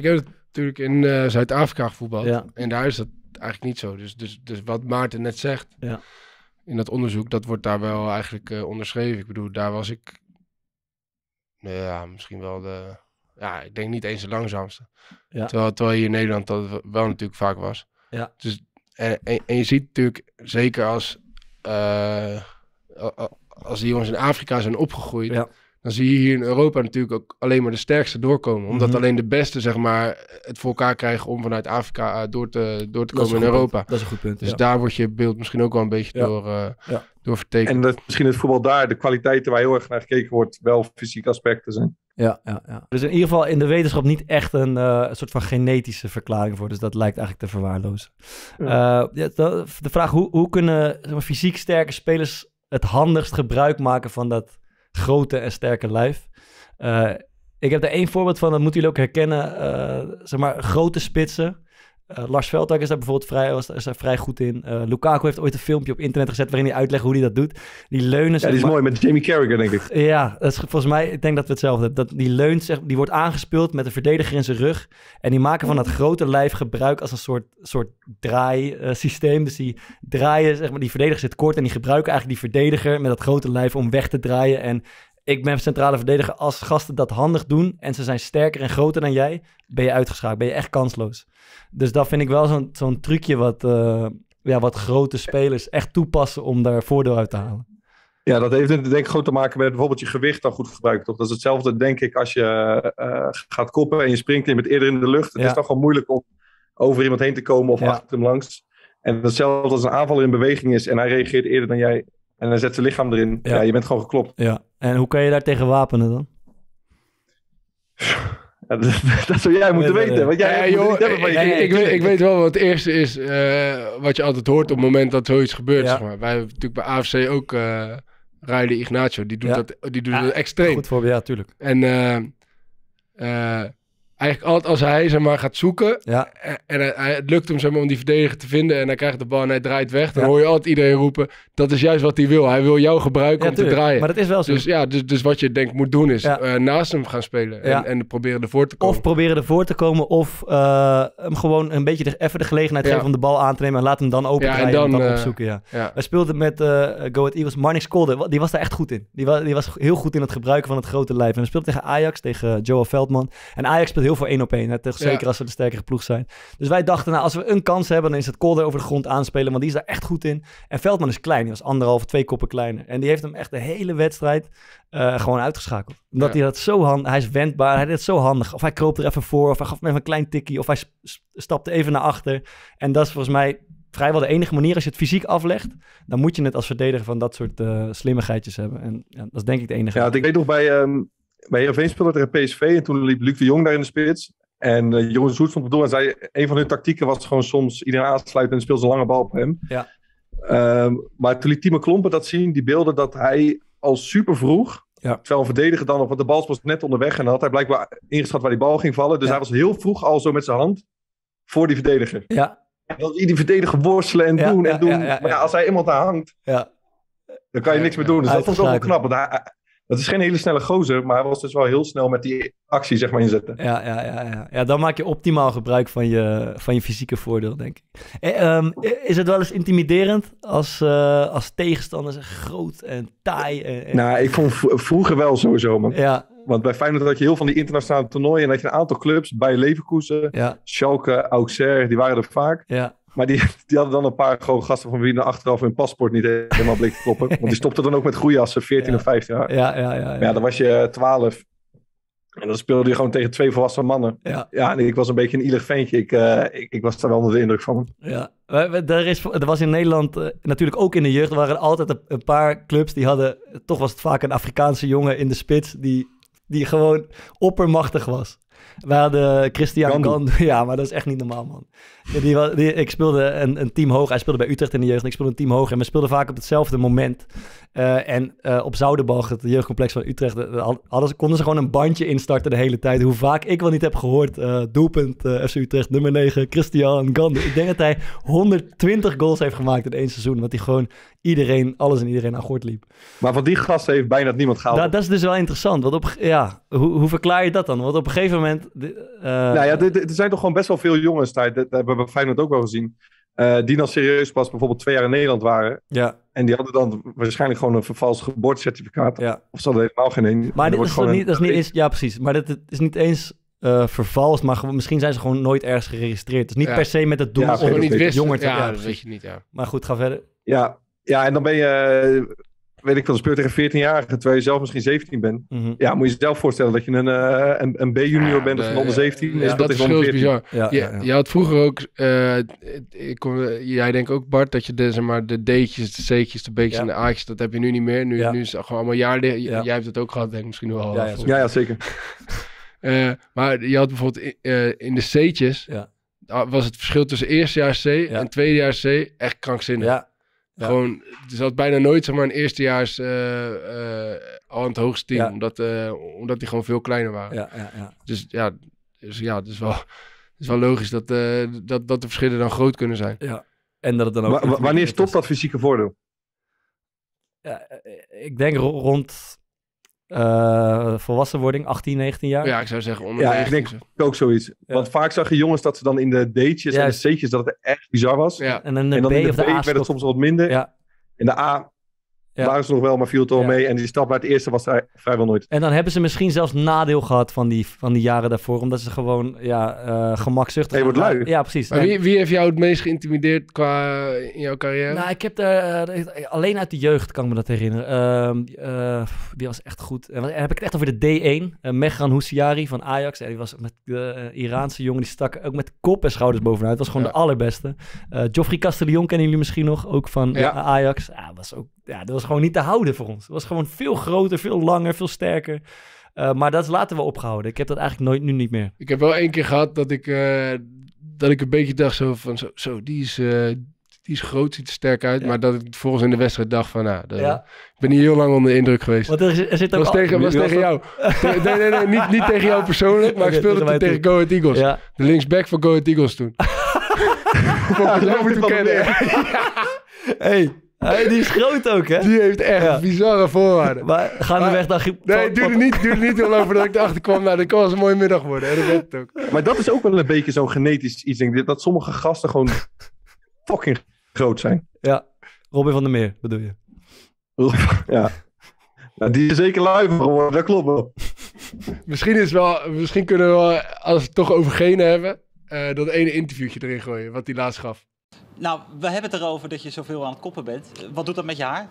natuurlijk in uh, Zuid-Afrika gevoetbald. Ja. En daar is dat eigenlijk niet zo. Dus, dus, dus wat Maarten net zegt ja. in dat onderzoek, dat wordt daar wel eigenlijk uh, onderschreven. Ik bedoel, daar was ik nou ja, misschien wel de... Ja, ik denk niet eens de langzaamste. Ja. Terwijl, terwijl hier in Nederland dat wel natuurlijk vaak was. Ja. Dus, en, en, en je ziet natuurlijk, zeker als, uh, als die jongens in Afrika zijn opgegroeid... Ja. Dan zie je hier in Europa natuurlijk ook alleen maar de sterkste doorkomen. Omdat mm-hmm. alleen de beste, zeg maar, het voor elkaar krijgen om vanuit Afrika door te, door te komen in Europa. Punt. Dat is een goed punt. Dus ja. daar wordt je beeld misschien ook wel een beetje ja. door, uh, ja. door vertekend. En dat misschien het voetbal daar, de kwaliteiten waar heel erg naar gekeken wordt, wel fysieke aspecten zijn. Ja, ja, ja. Dus in ieder geval in de wetenschap niet echt een, uh, een soort van genetische verklaring voor. Dus dat lijkt eigenlijk te verwaarlozen. Ja. Uh, ja, de, de vraag, hoe, hoe kunnen zeg maar, fysiek sterke spelers het handigst gebruik maken van dat grote en sterke lijf. Uh, ik heb er één voorbeeld van, dat moeten jullie ook herkennen. Uh, zeg maar, grote spitsen. Uh, Lars Veldhag is daar bijvoorbeeld vrij, was, is daar vrij goed in. Uh, Lukaku heeft ooit een filmpje op internet gezet waarin hij uitlegt hoe hij dat doet. Die leunen... Ja, die is maar, mooi, met Jamie Carragher, denk ik. Ja, dat is, volgens mij, ik denk dat we hetzelfde hebben. Dat die leunt, zeg, die wordt aangespeeld met een verdediger in zijn rug. En die maken van dat grote lijf gebruik als een soort, soort draaisysteem. Uh, dus die draaien, zeg maar, die verdediger zit kort en die gebruiken eigenlijk die verdediger met dat grote lijf om weg te draaien. En ik ben centrale verdediger. Als gasten dat handig doen en ze zijn sterker en groter dan jij, ben je uitgeschakeld. Ben je echt kansloos. Dus dat vind ik wel zo'n, zo'n trucje wat, uh, ja, wat grote spelers echt toepassen om daar voordeel uit te halen. Ja, dat heeft denk ik gewoon te maken met bijvoorbeeld je gewicht dan goed gebruiken. Toch? Dat is hetzelfde, denk ik, als je uh, gaat koppen en je springt en je bent eerder in de lucht. Het ja. is dan gewoon moeilijk om over iemand heen te komen of ja. achter hem langs. En hetzelfde als een aanvaller in beweging is en hij reageert eerder dan jij. En hij zet zijn lichaam erin. Ja, ja je bent gewoon geklopt. Ja. En hoe kan je daar tegen wapenen dan? Ja, dat, dat zou jij moeten weten. Ja, want jij ja, joh, ik, ik, ik, weet, ik weet wel wat het eerste is uh, wat je altijd hoort op het moment dat zoiets gebeurt. Ja. Zeg maar. Wij hebben natuurlijk bij A F C ook uh, Riley Ignacio. Die doet ja. dat, die doet ja, dat extreem. Goed voorbeeld, ja, tuurlijk. En uh, uh, eigenlijk altijd als hij zeg maar, gaat zoeken ja. en, en hij, hij, het lukt hem zeg maar, om die verdediger te vinden en hij krijgt de bal en hij draait weg, dan ja. hoor je altijd iedereen roepen, dat is juist wat hij wil. Hij wil jou gebruiken ja, om tuurlijk. te draaien. Maar dat is wel zo. Dus, ja, dus, dus wat je denk moet doen is ja. uh, naast hem gaan spelen ja. en, en proberen ervoor te komen. Of proberen ervoor te komen of uh, hem gewoon een beetje de, even de gelegenheid ja. geven om de bal aan te nemen en laat hem dan open ja, draaien en dan, en dan uh, opzoeken. Ja. Ja. Wij speelden met uh, Go Ahead Eagles, Marnix Kolde, die was daar echt goed in. Die was, die was heel goed in het gebruiken van het grote lijf. En we speelden tegen Ajax, tegen Joel Veldman. En Ajax speelt heel veel één op één. Hè, zeker ja. als we de sterkere ploeg zijn. Dus wij dachten, nou, als we een kans hebben, dan is het Kolder over de grond aanspelen, want die is daar echt goed in. En Veldman is klein, die was anderhalf, twee koppen kleiner. En die heeft hem echt de hele wedstrijd uh, gewoon uitgeschakeld. Omdat ja. hij dat zo handig, hij is wendbaar, hij deed het zo handig. Of hij kroop er even voor, of hij gaf hem even een klein tikkie, of hij sp- stapte even naar achter. En dat is volgens mij vrijwel de enige manier, als je het fysiek aflegt, dan moet je het als verdediger van dat soort uh, slimmigheidjes hebben. En ja, dat is denk ik de enige. Ja, ik weet nog bij, um, bij Heerenveen speelde tegen P S V en toen liep Luc de Jong daar in de spits. En uh, Joris Hoed stond op doel en zei, een van hun tactieken was gewoon soms iedereen aansluiten en speelde een lange bal op hem. Ja. Um, maar toen liet Timo Klompen dat zien, die beelden dat hij al super vroeg, ja. terwijl een verdediger dan, want de bal was net onderweg en dan had hij blijkbaar ingeschat waar die bal ging vallen. Dus ja. hij was heel vroeg al zo met zijn hand voor die verdediger. Ja. En dan zie je die verdediger worstelen en ja, doen ja, en doen. Ja, ja, ja. Maar ja, als hij iemand daar hangt, ja. dan kan je niks meer doen. Dus dat vond ik ook wel knap. Want hij, dat is geen hele snelle gozer, maar hij was dus wel heel snel met die actie zeg maar inzetten. Ja, ja, ja, ja. ja dan maak je optimaal gebruik van je, van je fysieke voordeel, denk ik. Eh, um, is het wel eens intimiderend als, uh, als tegenstanders groot en taai? En, en... Nou, ik vond v- vroeger wel sowieso, man. Ja. Want bij Feyenoord had je heel van die internationale toernooien en dat je een aantal clubs, bij Leverkusen, ja. Schalke, Auxerre, die waren er vaak. Ja. Maar die, die hadden dan een paar gewoon gasten van wie naar achteraf hun paspoort niet helemaal bleek te kloppen. Want die stopten dan ook met groeien als ze veertien ja. of vijftien jaar. Ja, ja, ja, ja. ja, dan was je twaalf. En dan speelde je gewoon tegen twee volwassen mannen. Ja, ja en ik was een beetje een ielig ventje. Ik, uh, ik, ik was daar wel onder de indruk van. Ja, er, is, er was in Nederland, uh, natuurlijk ook in de jeugd, er waren altijd een, een paar clubs die hadden, toch was het vaak een Afrikaanse jongen in de spits, die, die gewoon oppermachtig was. We hadden Christian Gandu. Ja, maar dat is echt niet normaal, man. Die, die, ik speelde een, een team hoog. Hij speelde bij Utrecht in de jeugd. En ik speelde een team hoog. En we speelden vaak op hetzelfde moment. Uh, en uh, op Zoudenbalg, het jeugdcomplex van Utrecht, hadden ze, konden ze gewoon een bandje instarten de hele tijd. Hoe vaak ik wel niet heb gehoord. Uh, doelpunt uh, F C Utrecht, nummer negen, Christian Gandu. Ik denk dat hij honderdtwintig goals heeft gemaakt in één seizoen. Want hij gewoon iedereen, alles en iedereen aan gort liep. Maar van die gasten heeft bijna niemand gehaald. Da, dat is dus wel interessant. Want op, ja, hoe, hoe verklaar je dat dan? Want op een gegeven moment... Uh, nou ja, er, er zijn toch gewoon best wel veel jongens tijd. Dat hebben we bij Feyenoord ook wel gezien. Uh, die dan serieus pas bijvoorbeeld twee jaar in Nederland waren. Ja. En die hadden dan waarschijnlijk gewoon een vervalst geboortecertificaat. Ja. Of ze hadden helemaal geen een. Maar dit is, gewoon niet, dat is niet eens... Ja, precies. Maar dit, dit is niet eens uh, vervalst. Maar gewoon, misschien zijn ze gewoon nooit ergens geregistreerd. Dus niet ja. per se met het doel ja, om niet wist, jonger te... Ja, Ja, dat weet je niet, ja. Maar goed, ga verder. Ja, ja en dan ben je... Uh, weet ik veel, speel tegen veertienjarigen, terwijl je zelf misschien zeventien bent. Mm-hmm. Ja, moet je jezelf voorstellen dat je een, uh, een, een B-junior ja, bent of een onder zeventien. Ja, is dat, dat is onder heel bizar. Ja, je, ja, ja. je had vroeger ook, uh, ik kon, jij denkt ook Bart, dat je de, zeg maar, de D'tjes, de C'tjes, de B'tjes ja. en de A'tjes, dat heb je nu niet meer. Nu, ja. nu is het gewoon allemaal jaarlijks. Ja. Jij hebt het ook gehad, denk ik misschien wel. Ja, ja, ja, ja zeker. uh, maar je had bijvoorbeeld uh, in de C'tjes, ja. was het verschil tussen eerstejaars C ja. en tweedejaars C echt krankzinnig. Ja. Ja. Gewoon, er zat bijna nooit zeg maar, een eerstejaars uh, uh, al aan het hoogste team. Ja. Omdat, uh, omdat die gewoon veel kleiner waren. Ja, ja, ja. Dus ja, dus, ja het, is wel, het is wel logisch dat, uh, dat, dat de verschillen dan groot kunnen zijn. Ja. En dat het dan ook... W- wanneer stopt dat fysieke voordeel? Ja, ik denk ro- rond uh, volwassenwording, achttien, negentien jaar. Ja, ik zou zeggen onder ja, negentien. Ik denk ook zoiets. Ja. Want vaak zag je jongens dat ze dan in de D'tjes ja. en de C'tjes dat het echt bizar was. Ja. En, en, en dan B in de of de B A werd het soms wat minder. Ja. In de A ja. waren ze nog wel, maar viel het al ja. mee. En die stap naar het eerste was er vrijwel nooit. En dan hebben ze misschien zelfs nadeel gehad van die, van die jaren daarvoor. Omdat ze gewoon ja, uh, gemakzuchtig zijn. Hey, wordt lui. Ja, precies. Maar wie, wie heeft jou het meest geïntimideerd qua in jouw carrière? Nou, ik heb er uh, alleen uit de jeugd kan ik me dat herinneren. Uh, uh, die was echt goed. En dan heb ik het echt over de D één. Uh, Mehran Housiari van Ajax. Ja, die was met de uh, Iraanse jongen. Die stak ook met kop en schouders bovenuit. Dat was gewoon ja. de allerbeste. Uh, Geoffrey Castellion kennen jullie misschien nog. Ook van ja. uh, Ajax. Ja, dat was ook... Ja, dat was gewoon niet te houden voor ons. Het was gewoon veel groter, veel langer, veel sterker. Uh, maar dat is later wel opgehouden. Ik heb dat eigenlijk nooit, nu niet meer. Ik heb wel één keer gehad dat ik, uh, dat ik een beetje dacht zo van... Zo, zo die, is, uh, die is groot, ziet er sterk uit. Ja. Maar dat ik volgens in de wedstrijd dacht van... Nou, dat, ja. Ik ben niet heel lang onder de indruk geweest. Want er, er zit ook was al... tegen, was tegen jou. nee, nee, nee. Niet, niet tegen jou persoonlijk. Maar okay, ik speelde toen tegen Go Ahead Eagles. Ja. De linksback van Go Ahead Eagles toen. ja, dat moet je kennen. Hey... Hey, die is groot ook, hè? Die heeft echt ja. bizarre voorwaarden. Maar gaan we weg naar... Nee, het duurde niet, duurde niet heel lang voordat ik erachter kwam. Nou, dat kan wel een mooie middag worden. En dat werd het ook. Maar dat is ook wel een beetje zo'n genetisch iets. Denk ik, dat sommige gasten gewoon fucking groot zijn. Ja, Robin van der Meer, bedoel je? Ja. Nou, die is zeker lui geworden, dat klopt wel. Misschien, is wel, misschien kunnen we wel, als we het toch over genen hebben, uh, dat ene interviewtje erin gooien, wat hij laatst gaf. Nou, we hebben het erover dat je zoveel aan het koppen bent. Wat doet dat met je haar?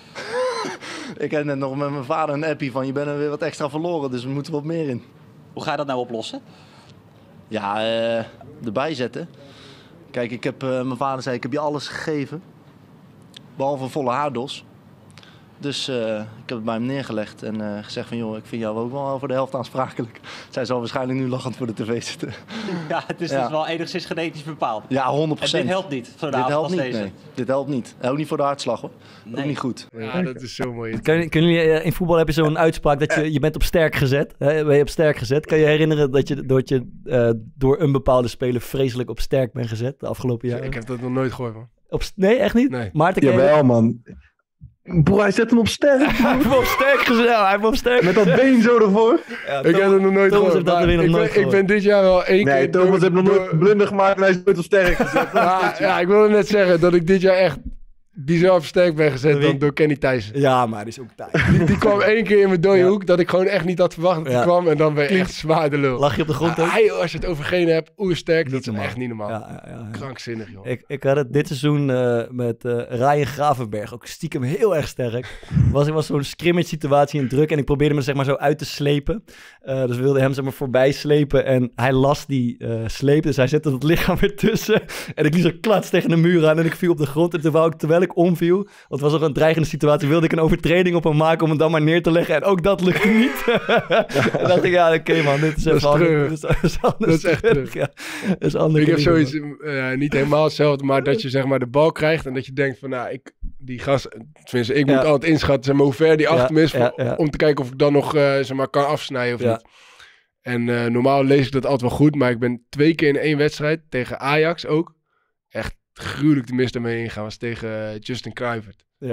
Ik heb net nog met mijn vader een appie van je bent er weer wat extra verloren, dus we moeten wat meer in. Hoe ga je dat nou oplossen? Ja, uh, erbij zetten. Kijk, ik heb, uh, mijn vader zei ik heb je alles gegeven, behalve een volle haardos. Dus uh, ik heb het bij hem neergelegd en uh, gezegd van joh, ik vind jou ook wel voor de helft aansprakelijk. Zij zal waarschijnlijk nu lachend voor de tv zitten. Ja, het is ja. dus wel enigszins genetisch bepaald. Ja, honderd procent. En dit helpt niet voor de dit helpt als niet, deze? Nee. Dit helpt niet. Ook niet voor de hartslag hoor. Nee. Ook niet goed. Ja, dat is zo mooi. Kun, kunnen jullie, in voetbal heb je zo'n uitspraak dat je, je bent op sterk gezet. Hè? Ben je op sterk gezet? Kan je herinneren dat je, dat je uh, door een bepaalde speler vreselijk op sterk bent gezet de afgelopen jaren? Ik heb dat nog nooit gehoord man. Op, nee, echt niet? Nee. Maarten, jawel man. Broer, hij zet hem op sterk. Hij heeft hem op sterk gezet. Hij heeft hem op sterk Met dat been zo ervoor. Ja, ik heb het nog nooit Thomas gehoord. Heeft dat nog ik, nooit ben, ik ben dit jaar wel één nee, keer... Thomas door, heeft nog nooit een blunder gemaakt en hij is nooit op sterk gezet. ja, ja, ik wilde net zeggen dat ik dit jaar echt bizar versterkt ben gezet dan door Kenny Thijssen. Ja, maar die is ook tijd. Die, die kwam één keer in mijn dode ja. hoek dat ik gewoon echt niet had verwacht dat hij ja. kwam. En dan ben je echt zwaar de lul. Lag je op de grond ook? Ah, hey, als je het over genen hebt, oersterk, dat is normaal. Echt niet normaal. Ja, ja, ja, ja. Krankzinnig, joh. Ik, ik had het dit seizoen uh, met uh, Ryan Gravenberg, ook stiekem heel erg sterk. Was, was zo'n scrimmage situatie in druk en ik probeerde me zeg maar zo uit te slepen. Uh, dus we wilden hem zeg maar voorbij slepen en hij las die uh, sleep. Dus hij zette het lichaam weer tussen. En ik liet zo klats tegen de muur aan en ik viel op de grond. En terwijl ik, terwijl ik omviel, want het was nog een dreigende situatie, wilde ik een overtreding op hem maken om hem dan maar neer te leggen. En ook dat lukte niet. En dacht ik, ja, oké okay, man, dit is even anders. Dat is, dat is, dat is echt terug. Ja, dat is anders. Ik heb zoiets, uh, niet helemaal hetzelfde, maar dat je zeg maar de bal krijgt en dat je denkt van, nou, ik, die gast, tenminste, ik moet ja. altijd inschatten zeg maar, hoe ver die achter me is, ja, ja, ja. om te kijken of ik dan nog uh, zeg maar, kan afsnijden of ja. niet. En uh, normaal lees ik dat altijd wel goed, maar ik ben twee keer in één wedstrijd, tegen Ajax ook, echt gruwelijk de mist ermee ingaan, was tegen uh, Justin Kluivert. Ja.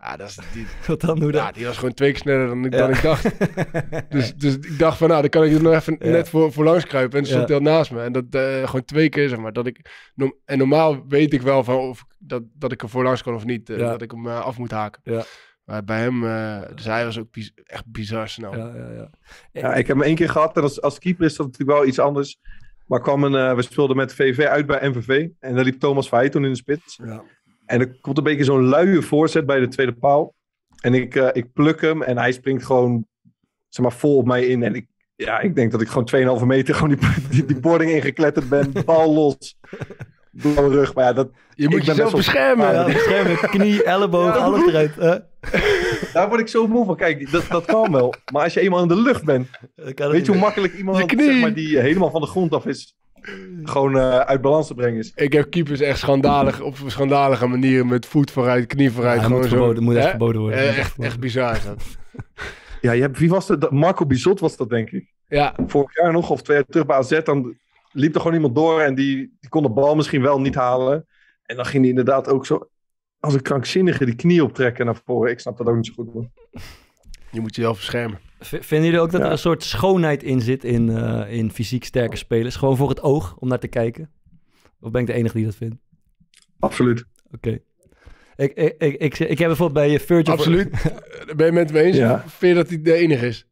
Ja, dat is, die, Wat dan? Hoe dan? Ja, die was gewoon twee keer sneller dan ik, ja. dan ik dacht. dus, dus ik dacht van, nou, dan kan ik er nog even ja. net voor, voor langs kruipen. En stond ja. heel naast me. En dat uh, gewoon twee keer, zeg maar. Dat ik, no- en normaal weet ik wel van of dat, dat ik er voor langs kan of niet. Uh, ja. Dat ik hem uh, af moet haken. Ja. Maar bij hem, uh, dus hij was ook biz- echt bizar snel. Ja, ja, ja. ja, ik heb hem één keer gehad. En als, als keeper is dat natuurlijk wel iets anders. Maar kwam een, uh, we speelden met V V uit bij M V V. En daar liep Thomas Verhey toen in de spits. Ja. En er komt een beetje zo'n luie voorzet bij de tweede paal. En ik, uh, ik pluk hem en hij springt gewoon zeg maar, vol op mij in. En ik, ja, ik denk dat ik gewoon twee komma vijf meter gewoon die, die, die boarding ingekletterd ben. Bal los. Door mijn rug. Maar ja, dat, je moet jezelf beschermen. Ja, beschermen. Knie, elleboog, ja, alles eruit. Huh? Daar word ik zo moe van. Kijk, dat, dat kan wel. Maar als je eenmaal in de lucht bent. Weet je hoe makkelijk iemand zeg maar, die helemaal van de grond af is. Gewoon uh, uit balans te brengen is. Ik heb keepers echt schandalig, op schandalige manieren met voet vooruit, knie vooruit. Ja, gewoon moet zo. verboden, moet echt verboden worden. Eh, echt, echt bizar is dat. Ja, je hebt, wie was het? Marco Bizot was dat, denk ik. Ja. Vorig jaar nog, of twee jaar terug bij A Z, dan liep er gewoon iemand door en die, die kon de bal misschien wel niet halen. En dan ging hij inderdaad ook zo als een krankzinnige die knie optrekken naar voren. Ik snap dat ook niet zo goed, man. Je moet jezelf beschermen. V- vinden jullie ook dat ja. er een soort schoonheid in zit in, uh, in fysiek sterke spelers? Gewoon voor het oog, om naar te kijken? Of ben ik de enige die dat vindt? Absoluut. Oké. Okay. Ik, ik, ik, ik, ik heb bijvoorbeeld bij Virgil... Absoluut. Ben je met het mee eens? Ja. Vind je dat hij de enige is?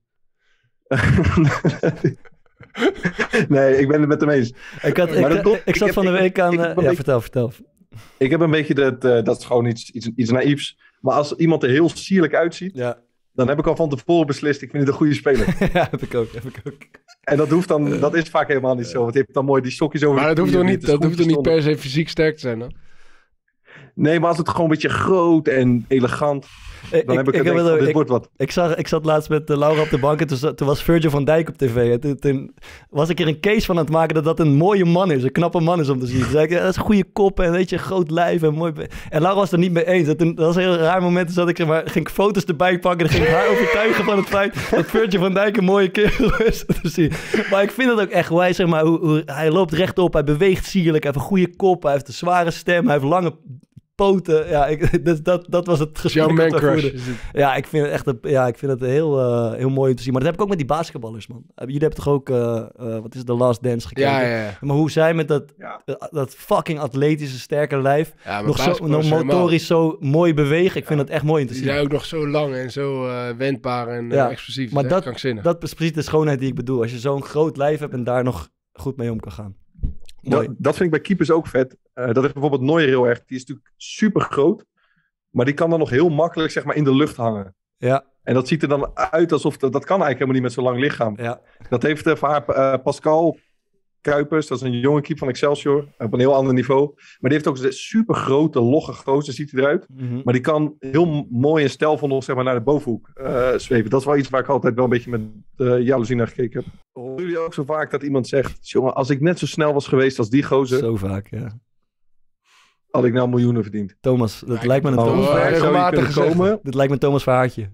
Nee, ik ben het met hem eens. Ik, had, ik, ik, ik, ik zat ik van heb, de week aan... Ik, ik, ik ja, vertel, vertel. Ik heb een beetje dat... Uh, dat is gewoon iets, iets, iets naïefs. Maar als iemand er heel sierlijk uitziet... Ja. Dan heb ik al van tevoren beslist, ik vind het een goede speler. Ja, heb ik ook, heb ik ook. En dat hoeft dan, uh, dat is vaak helemaal niet zo. Want je hebt dan mooi die sokjes over. Maar dat hoeft toch niet, dat hoeft toch niet per se fysiek sterk te zijn, dan? Nee, maar als het gewoon een beetje groot en elegant, dan ik, heb ik, ik het denk, van, dit ik, wordt wat. Ik, zag, ik zat laatst met uh, Laura op de bank en toen, toen was Virgil van Dijk op tv. En toen, toen was ik er een case van aan het maken dat dat een mooie man is, een knappe man is om te zien. Toen zei ik, ja, dat is een goede kop en weet je, groot lijf en mooi. En Laura was het er niet mee eens. En toen, dat was een heel raar moment. Toen zat ik, zeg maar, ging ik foto's erbij pakken en ging ik haar overtuigen van het feit dat Virgil van Dijk een mooie kerel is te zien. Maar ik vind het ook echt, hoe hij, zeg maar, hoe, hoe, hij loopt rechtop, hij beweegt sierlijk, hij heeft een goede kop, hij heeft een zware stem, hij heeft lange poten. Ja, ik, dus dat, dat was het gesprek. Jouw man crush. Ja, ik vind het echt een, ja, ik vind het heel, uh, heel mooi om te zien. Maar dat heb ik ook met die basketballers, man. Jullie hebben toch ook, uh, uh, wat is The Last Dance gekeken? Ja, ja, ja. Maar hoe zij met dat, ja. uh, dat fucking atletische, sterke lijf ja, nog, zo, nog motorisch zo mooi bewegen. Ik vind ja. dat echt mooi om te zien. Die zijn ook nog zo lang en zo uh, wendbaar en ja. uh, explosief. Maar dat, dat is precies de schoonheid die ik bedoel. Als je zo'n groot lijf hebt en daar nog goed mee om kan gaan. Dat, dat vind ik bij keepers ook vet. Uh, dat is bijvoorbeeld Neuer heel erg. Die is natuurlijk super groot. Maar die kan dan nog heel makkelijk zeg maar, in de lucht hangen. Ja. En dat ziet er dan uit alsof... Dat, dat kan eigenlijk helemaal niet met zo'n lang lichaam. Ja. Dat heeft uh, voor haar uh, Pascal Kuipers. Dat is een jonge keeper van Excelsior. Op een heel ander niveau. Maar die heeft ook een super grote, logge gozer ziet hij eruit. Mm-hmm. Maar die kan heel mooi en stijlvol nog zeg maar, naar de bovenhoek uh, zweven. Dat is wel iets waar ik altijd wel een beetje met uh, jaloezie naar gekeken heb. Horen jullie ook zo vaak dat iemand zegt... Jongen, als ik net zo snel was geweest als die gozer... Zo vaak, ja. Had ik nou miljoenen verdiend. Thomas, dat ja, lijkt me een Thomas. Hoe ver zou je kunnen komen? Dit lijkt me Thomas Verhaartje.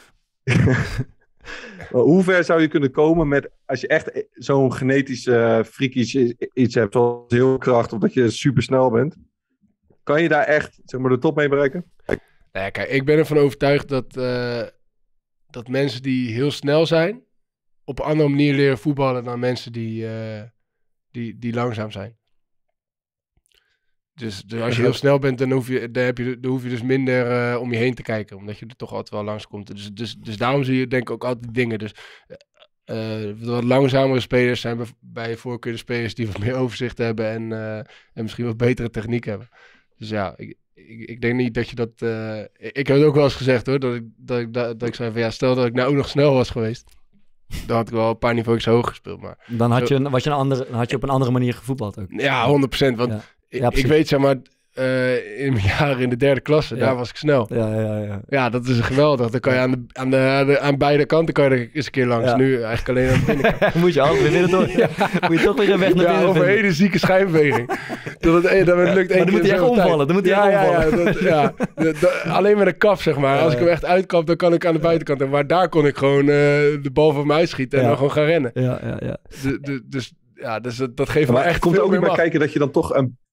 Hoe ver zou je kunnen komen met... Als je echt zo'n genetisch uh, freak iets, iets hebt, zoals heel kracht, of dat je super snel bent. Kan je daar echt zeg maar, de top mee bereiken? Nee, kijk, ik ben ervan overtuigd dat, uh, dat mensen die heel snel zijn... op een andere manier leren voetballen dan mensen die, uh, die, die langzaam zijn. Dus, dus als je heel snel bent, dan hoef je, dan heb je, dan hoef je dus minder uh, om je heen te kijken. Omdat je er toch altijd wel langs komt. Dus, dus, dus daarom zie je denk ik ook altijd dingen. Dus uh, wat langzamere spelers zijn bij, bij voorkeur de spelers die wat meer overzicht hebben. En, uh, en misschien wat betere techniek hebben. Dus ja, ik, ik, ik denk niet dat je dat... Uh, ik heb het ook wel eens gezegd hoor. Dat ik, dat ik, dat, dat ik zei van ja, stel dat ik nou ook nog snel was geweest. Dan had ik wel een paar niveaus hoger gespeeld. Maar dan had, zo, je, was je een andere, had je op een andere manier gevoetbald ook. Ja, honderd procent. Want... Ja. Ja, ik weet, zeg maar, uh, in mijn jaren in de derde klasse, ja. daar was ik snel. Ja, ja, ja. Ja, dat is geweldig. Dan kan je aan, de, aan, de, aan, de, aan beide kanten kan je er eens een keer langs. Ja. Nu eigenlijk alleen aan de binnenkant. Moet je altijd weer door. Ja. Moet je toch weer een weg naar binnen ja, over een hele zieke schijnbeweging. dat het, dat het lukt één maar dan moet hij echt omvallen. Dan moet hij ja, echt ja, omvallen. Ja, dat, ja. dat, dat, alleen met een kap, zeg maar. Als ik hem echt uitkap, dan kan ik aan de buitenkant. Maar daar kon ik gewoon uh, de bal van mij uitschieten en ja. dan gewoon gaan rennen. Ja, ja, ja. De, de, dus ja, dus dat, dat geeft ja, me echt komt veel ook meer niet bij macht. kijken dat je dan toch een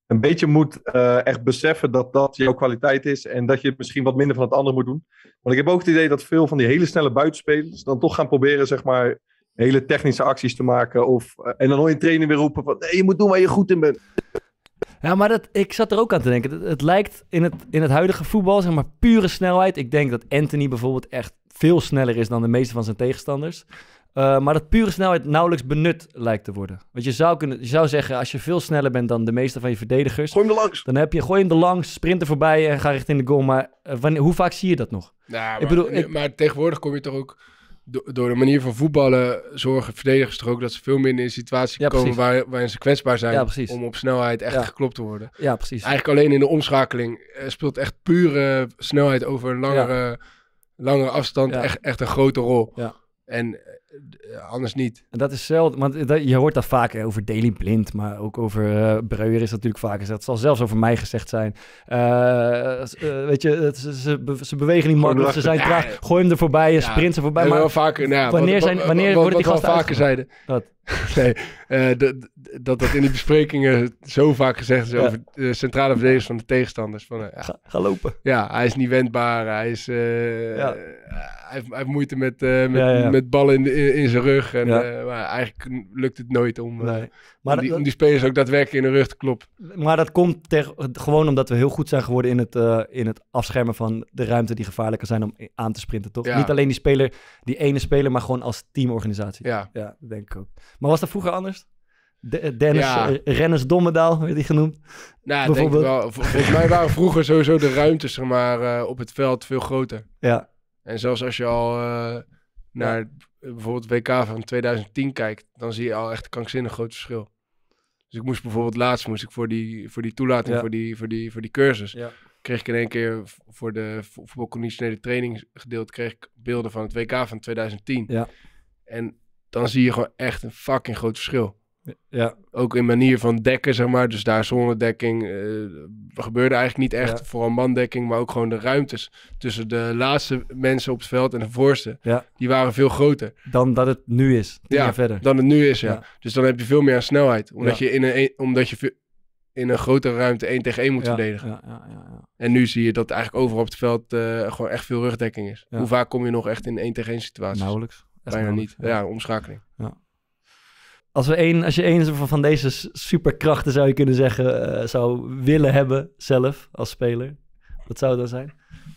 een beetje moet uh, echt beseffen dat dat jouw kwaliteit is. En dat je misschien wat minder van het andere moet doen. Want ik heb ook het idee dat veel van die hele snelle buitenspelers dan toch gaan proberen, zeg maar, hele technische acties te maken. Of, uh, en dan hoor je een trainer weer roepen van, nee, je moet doen waar je goed in bent. Ja, maar dat, ik zat er ook aan te denken. Het, het lijkt in het, in het huidige voetbal, zeg maar, pure snelheid. Ik denk dat Anthony bijvoorbeeld echt veel sneller is dan de meeste van zijn tegenstanders. Uh, maar dat pure snelheid nauwelijks benut lijkt te worden. Want je zou, kunnen, je zou zeggen, als je veel sneller bent dan de meeste van je verdedigers... Gooi hem er langs. Dan heb je, gooi hem er langs, sprint er voorbij en ga richting de goal. Maar uh, wanneer, hoe vaak zie je dat nog? Nou, ik maar, bedoel, ik... maar tegenwoordig kom je toch ook... Door de manier van voetballen zorgen verdedigers toch ook dat ze veel minder in situaties ja, komen waar, waarin ze kwetsbaar zijn ja, om op snelheid echt ja. geklopt te worden. Ja, precies. Eigenlijk alleen in de omschakeling uh, speelt echt pure snelheid over een langere, ja. langere afstand ja. echt, echt een grote rol. Ja. En uh, anders niet. En dat is zelden, want dat, je hoort dat vaak hè, over Daley Blind, maar ook over uh, Breuer is dat natuurlijk vaak gezegd. Het zal zelfs over mij gezegd zijn. Uh, uh, weet je, het, ze, ze, ze bewegen niet makkelijk, ze zijn traag. Ja, gooi hem er voorbij, ja, sprint ze voorbij. Maar wel vaker, nou, wanneer, wat, zijn, wat, wanneer wat, worden die wat gasten vaker zeiden? Wat? Nee, uh, de, de, dat dat in die besprekingen zo vaak gezegd is ja. over de centrale verdedigers van de tegenstanders. Van, uh, ja, ga, ga lopen. Ja, hij is niet wendbaar. Hij, is, uh, ja. uh, hij, heeft, hij heeft moeite met, uh, met, ja, ja. met ballen in, in, in zijn rug. En, ja. uh, maar eigenlijk lukt het nooit om, uh, nee. maar om, die, dat, om die spelers ook daadwerkelijk in de rug te kloppen. Maar dat komt ter, gewoon omdat we heel goed zijn geworden in het, uh, in het afschermen van de ruimte die gevaarlijker zijn om aan te sprinten, toch? Ja. Niet alleen die speler, die ene speler, maar gewoon als teamorganisatie. Ja, ja dat denk ik ook. Maar was dat vroeger anders? De, Dennis, ja. uh, Rennes Dommedaal, werd die genoemd? Nou, denk ik wel. Vol, volgens mij waren vroeger sowieso de ruimtes zeg maar, uh, op het veld veel groter. Ja. En zelfs als je al uh, naar ja. bijvoorbeeld W K van twintig tien kijkt, dan zie je al echt een krankzinnig groot verschil. Dus ik moest bijvoorbeeld laatst moest ik voor die, voor die toelating, ja. voor, die, voor, die, voor die cursus, ja. kreeg ik in één keer voor de voetbalconditionele training gedeelte kreeg ik beelden van het W K van twintig tien. Ja. En dan zie je gewoon echt een fucking groot verschil. Ja. Ook in manier van dekken, zeg maar. Dus daar zonnedekking uh, gebeurde eigenlijk niet echt. Ja. Vooral mandekking, maar ook gewoon de ruimtes tussen de laatste mensen op het veld en de voorste. Ja. Die waren veel groter. Dan dat het nu is, tien ja, jaar verder. Dan het nu is, ja. ja. Dus dan heb je veel meer aan snelheid. Omdat ja. je in een, omdat je in een grotere ruimte één tegen één moet ja. verdedigen. Ja, ja, ja, ja. En nu zie je dat eigenlijk overal op het veld uh, gewoon echt veel rugdekking is. Ja. Hoe vaak kom je nog echt in één tegen één situaties? Nauwelijks. Bijna nauwelijks, niet. Ja, ja omschakeling. Ja. Als, we een, als je een van deze superkrachten, zou je kunnen zeggen, uh, zou willen hebben zelf als speler, wat zou het dan zijn?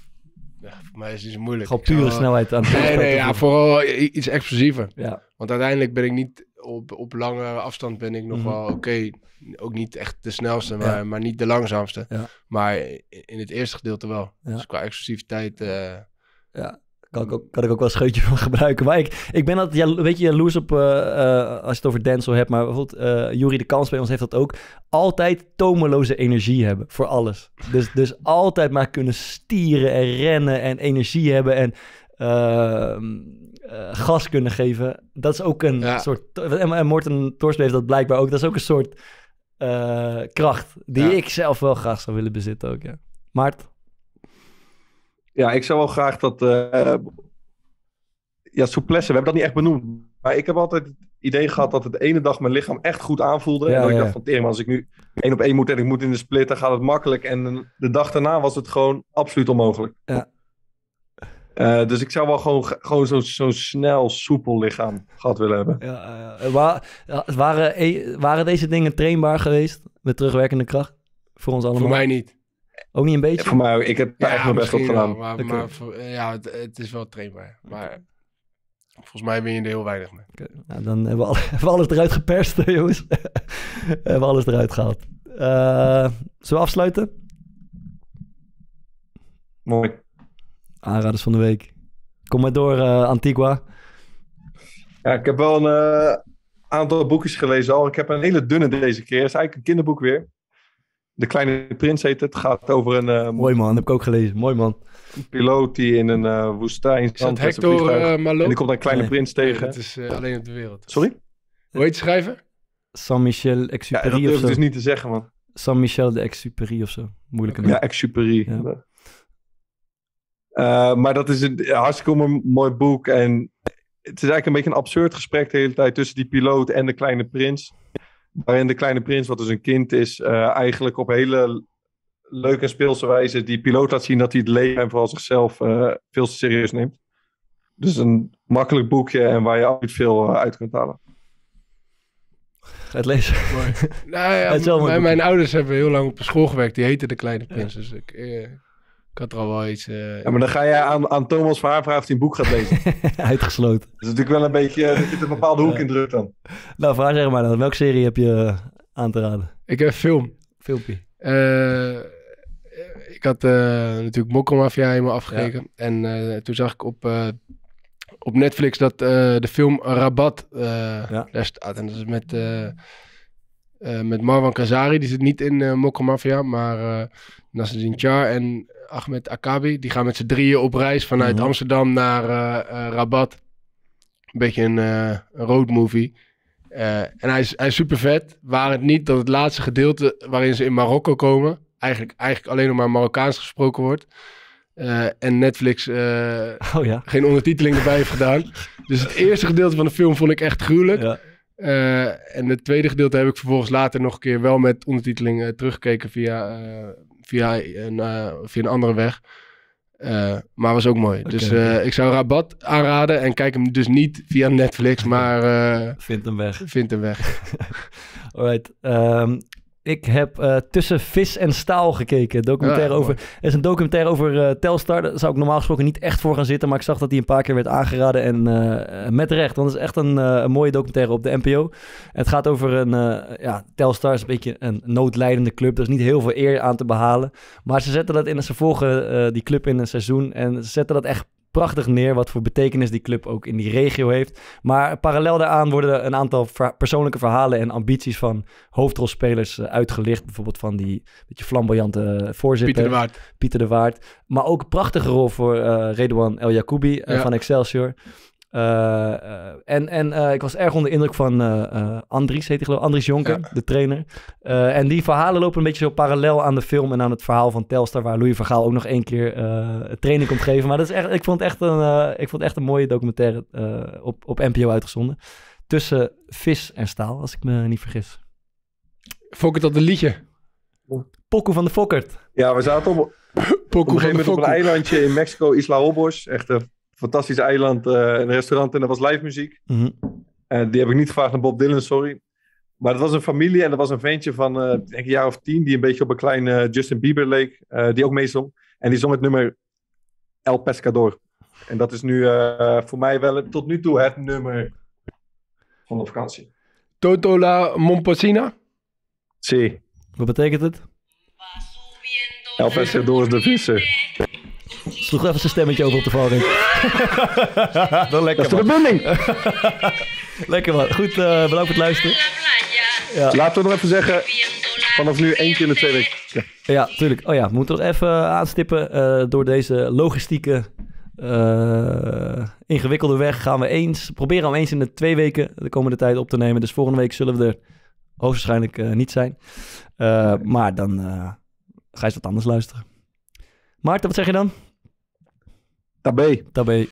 Ja, voor mij is het moeilijk. Gewoon pure zou... snelheid aan het Nee, nee, ja, vooral iets explosiever. Ja. Want uiteindelijk ben ik niet, op, op lange afstand ben ik nog mm-hmm. wel oké. Okay. Ook niet echt de snelste, maar, ja. maar niet de langzaamste. Ja. Maar in het eerste gedeelte wel. Ja. Dus qua explosiviteit... Uh... Ja. Kan ik, ook, kan ik ook wel een scheutje van gebruiken. Maar ik, ik ben altijd een beetje jaloers op, uh, uh, als je het over Denzel hebt. Maar bijvoorbeeld uh, Jury de Kans bij ons heeft dat ook. Altijd tomeloze energie hebben voor alles. Dus, dus altijd maar kunnen stieren en rennen en energie hebben en uh, uh, gas kunnen geven. Dat is ook een ja. soort... En, en Morten Torsby heeft dat blijkbaar ook. Dat is ook een soort uh, kracht die ja. ik zelf wel graag zou willen bezitten ook, ja. Maart? Ja, ik zou wel graag dat... Uh, ja, souplesse, we hebben dat niet echt benoemd. Maar ik heb altijd het idee gehad dat het de ene dag mijn lichaam echt goed aanvoelde. Ja, en dat ja, ik dacht van, tering, als ik nu één op één moet en ik moet in de split, dan gaat het makkelijk. En de dag daarna was het gewoon absoluut onmogelijk. Ja. Uh, dus ik zou wel gewoon, gewoon zo'n zo snel, soepel lichaam gehad willen hebben. Ja, uh, waar, waren, waren deze dingen trainbaar geweest met terugwerkende kracht? Voor ons allemaal? Voor mij niet. Ook niet een beetje? Ja, voor mij, ik heb daar ja, echt mijn best op gedaan. Wel, maar, okay. maar voor, ja, het, het is wel trainbaar. Maar volgens mij ben je er heel weinig mee. Okay. Nou, dan hebben we, al, hebben we alles eruit geperst, jongens. hebben we alles eruit gehaald. Uh, zullen we afsluiten? Mooi. Aanraders van de week. Kom maar door, uh, Antigua. Ja, ik heb wel een uh, aantal boekjes gelezen al. Ik heb een hele dunne deze keer. Het is eigenlijk een kinderboek weer. De Kleine Prins heet het. Het gaat over een... Uh, Mooi man, heb ik ook gelezen. Mooi man. Een piloot die in een uh, woestijn... Is dat Hector uh, Malot? En die komt een Kleine nee. Prins tegen. Nee, dat is uh, alleen op de wereld. Sorry? Hoe heet de schrijver? Saint-Michel Exupéry ja, dat durf of zo. ik dus niet te zeggen, man. Saint-Michel de Exupéry of zo. Moeilijke naam. Ja, Exupéry. Ja. Uh, maar dat is een hartstikke mooi boek. En het is eigenlijk een beetje een absurd gesprek de hele tijd tussen die piloot en de Kleine Prins. Waarin de Kleine Prins, wat dus een kind is, uh, eigenlijk op hele leuke en speelse wijze die piloot laat zien dat hij het leven en vooral zichzelf uh, veel te serieus neemt. Dus een makkelijk boekje en waar je absoluut veel uh, uit kunt halen. Het lezen. Mooi. Nou ja, het mijn, mijn ouders hebben heel lang op een school gewerkt. Die heette de Kleine Prins. Ja. Dus ik, uh, ik had er al wel iets... Uh, ja, maar dan ga je aan, aan Thomas Verhaar vragen of hij een boek gaat lezen. Uitgesloten. Dat is natuurlijk wel een beetje... Dat je het een bepaalde hoek ja. in drukt dan. Nou, Verhaar, zeg maar dan. Welke serie heb je aan te raden? Ik heb film. Filmpje. Uh, ik had uh, natuurlijk Mokkelmafia helemaal afgekeken. Ja. En uh, toen zag ik op... Uh, op Netflix dat uh, de film Rabat uh, ja. daar staat. En dat is met, uh, uh, met Marwan Kazari. Die zit niet in uh, Mokkelmafia, maar uh, Nasruddin Char en Ahmed Akabi. Die gaan met z'n drieën op reis vanuit mm-hmm. Amsterdam naar uh, uh, Rabat. Een beetje een, uh, een road movie. Uh, en hij is, hij is super vet. Waar het niet dat het laatste gedeelte waarin ze in Marokko komen, eigenlijk, eigenlijk alleen nog maar Marokkaans gesproken wordt. Uh, en Netflix uh, oh, ja. geen ondertiteling erbij heeft gedaan. Dus het eerste gedeelte van de film vond ik echt gruwelijk. Ja. Uh, en het tweede gedeelte heb ik vervolgens later nog een keer wel met ondertiteling uh, teruggekeken via, uh, via, een, uh, via een andere weg. Uh, maar was ook mooi. Okay, dus uh, okay. ik zou Rabat aanraden en kijk hem dus niet via Netflix, maar uh, vind hem weg. Vind hem weg. Alright. Um... Ik heb uh, Tussen Vis en Staal gekeken. Documentaire ja, over, er is een documentaire over uh, Telstar. Daar zou ik normaal gesproken niet echt voor gaan zitten. Maar ik zag dat die een paar keer werd aangeraden. En uh, met recht. Want het is echt een, uh, een mooie documentaire op de N P O. Het gaat over een... Uh, ja, Telstar is een beetje een noodlijdende club. Er is niet heel veel eer aan te behalen. Maar ze zetten dat in. Ze volgen uh, die club in een seizoen. En ze zetten dat echt prachtig neer wat voor betekenis die club ook in die regio heeft. Maar parallel daaraan worden een aantal ver- persoonlijke verhalen en ambities van hoofdrolspelers uh, uitgelicht. Bijvoorbeeld van die beetje flamboyante voorzitter. Pieter de Waard. Pieter de Waard. Maar ook een prachtige rol voor uh, Redouan El Yacoubi uh, ja. van Excelsior. Uh, uh, en en uh, ik was erg onder indruk van uh, uh, Andries, heet hij geloof Andries Jonker, ja. de trainer. Uh, en die verhalen lopen een beetje zo parallel aan de film en aan het verhaal van Telstar, waar Louis van Gaal ook nog één keer uh, training komt geven. Maar dat is echt, ik vond het echt een, uh, ik vond het echt een mooie documentaire uh, op, op N P O uitgezonden. Tussen Vis en Staal, als ik me niet vergis. Fokkert dat een liedje? Pokoe van de Fokkert. Ja, we zaten op, op een gegeven moment op een eilandje in Mexico, Isla Obos. Echt een fantastisch eiland, uh, een restaurant en dat was live muziek. Mm-hmm. Uh, die heb ik niet gevraagd naar Bob Dylan, sorry. Maar het was een familie en er was een ventje van uh, denk een jaar of tien die een beetje op een klein uh, Justin Bieber leek, uh, die ook meezong. En die zong het nummer El Pescador. En dat is nu uh, voor mij wel tot nu toe het nummer van de vakantie. Toto la Momposina? Sí. Wat betekent het? El Pescador is de visser. Sloeg even zijn stemmetje over op de valring. Dat, lekker, dat is de bedoeling. Lekker man. Goed, uh, bedankt voor het luisteren. Ja. Laten we nog even zeggen, vanaf nu één keer in de twee weken. Ja, ja tuurlijk. Oh ja, we moeten nog even aanstippen. Uh, door deze logistieke uh, ingewikkelde weg gaan we eens, proberen om eens in de twee weken de komende tijd op te nemen. Dus volgende week zullen we er hoogstwaarschijnlijk uh, niet zijn. Uh, maar dan uh, ga je eens wat anders luisteren. Maarten, wat zeg je dan? Tabé. Tabé.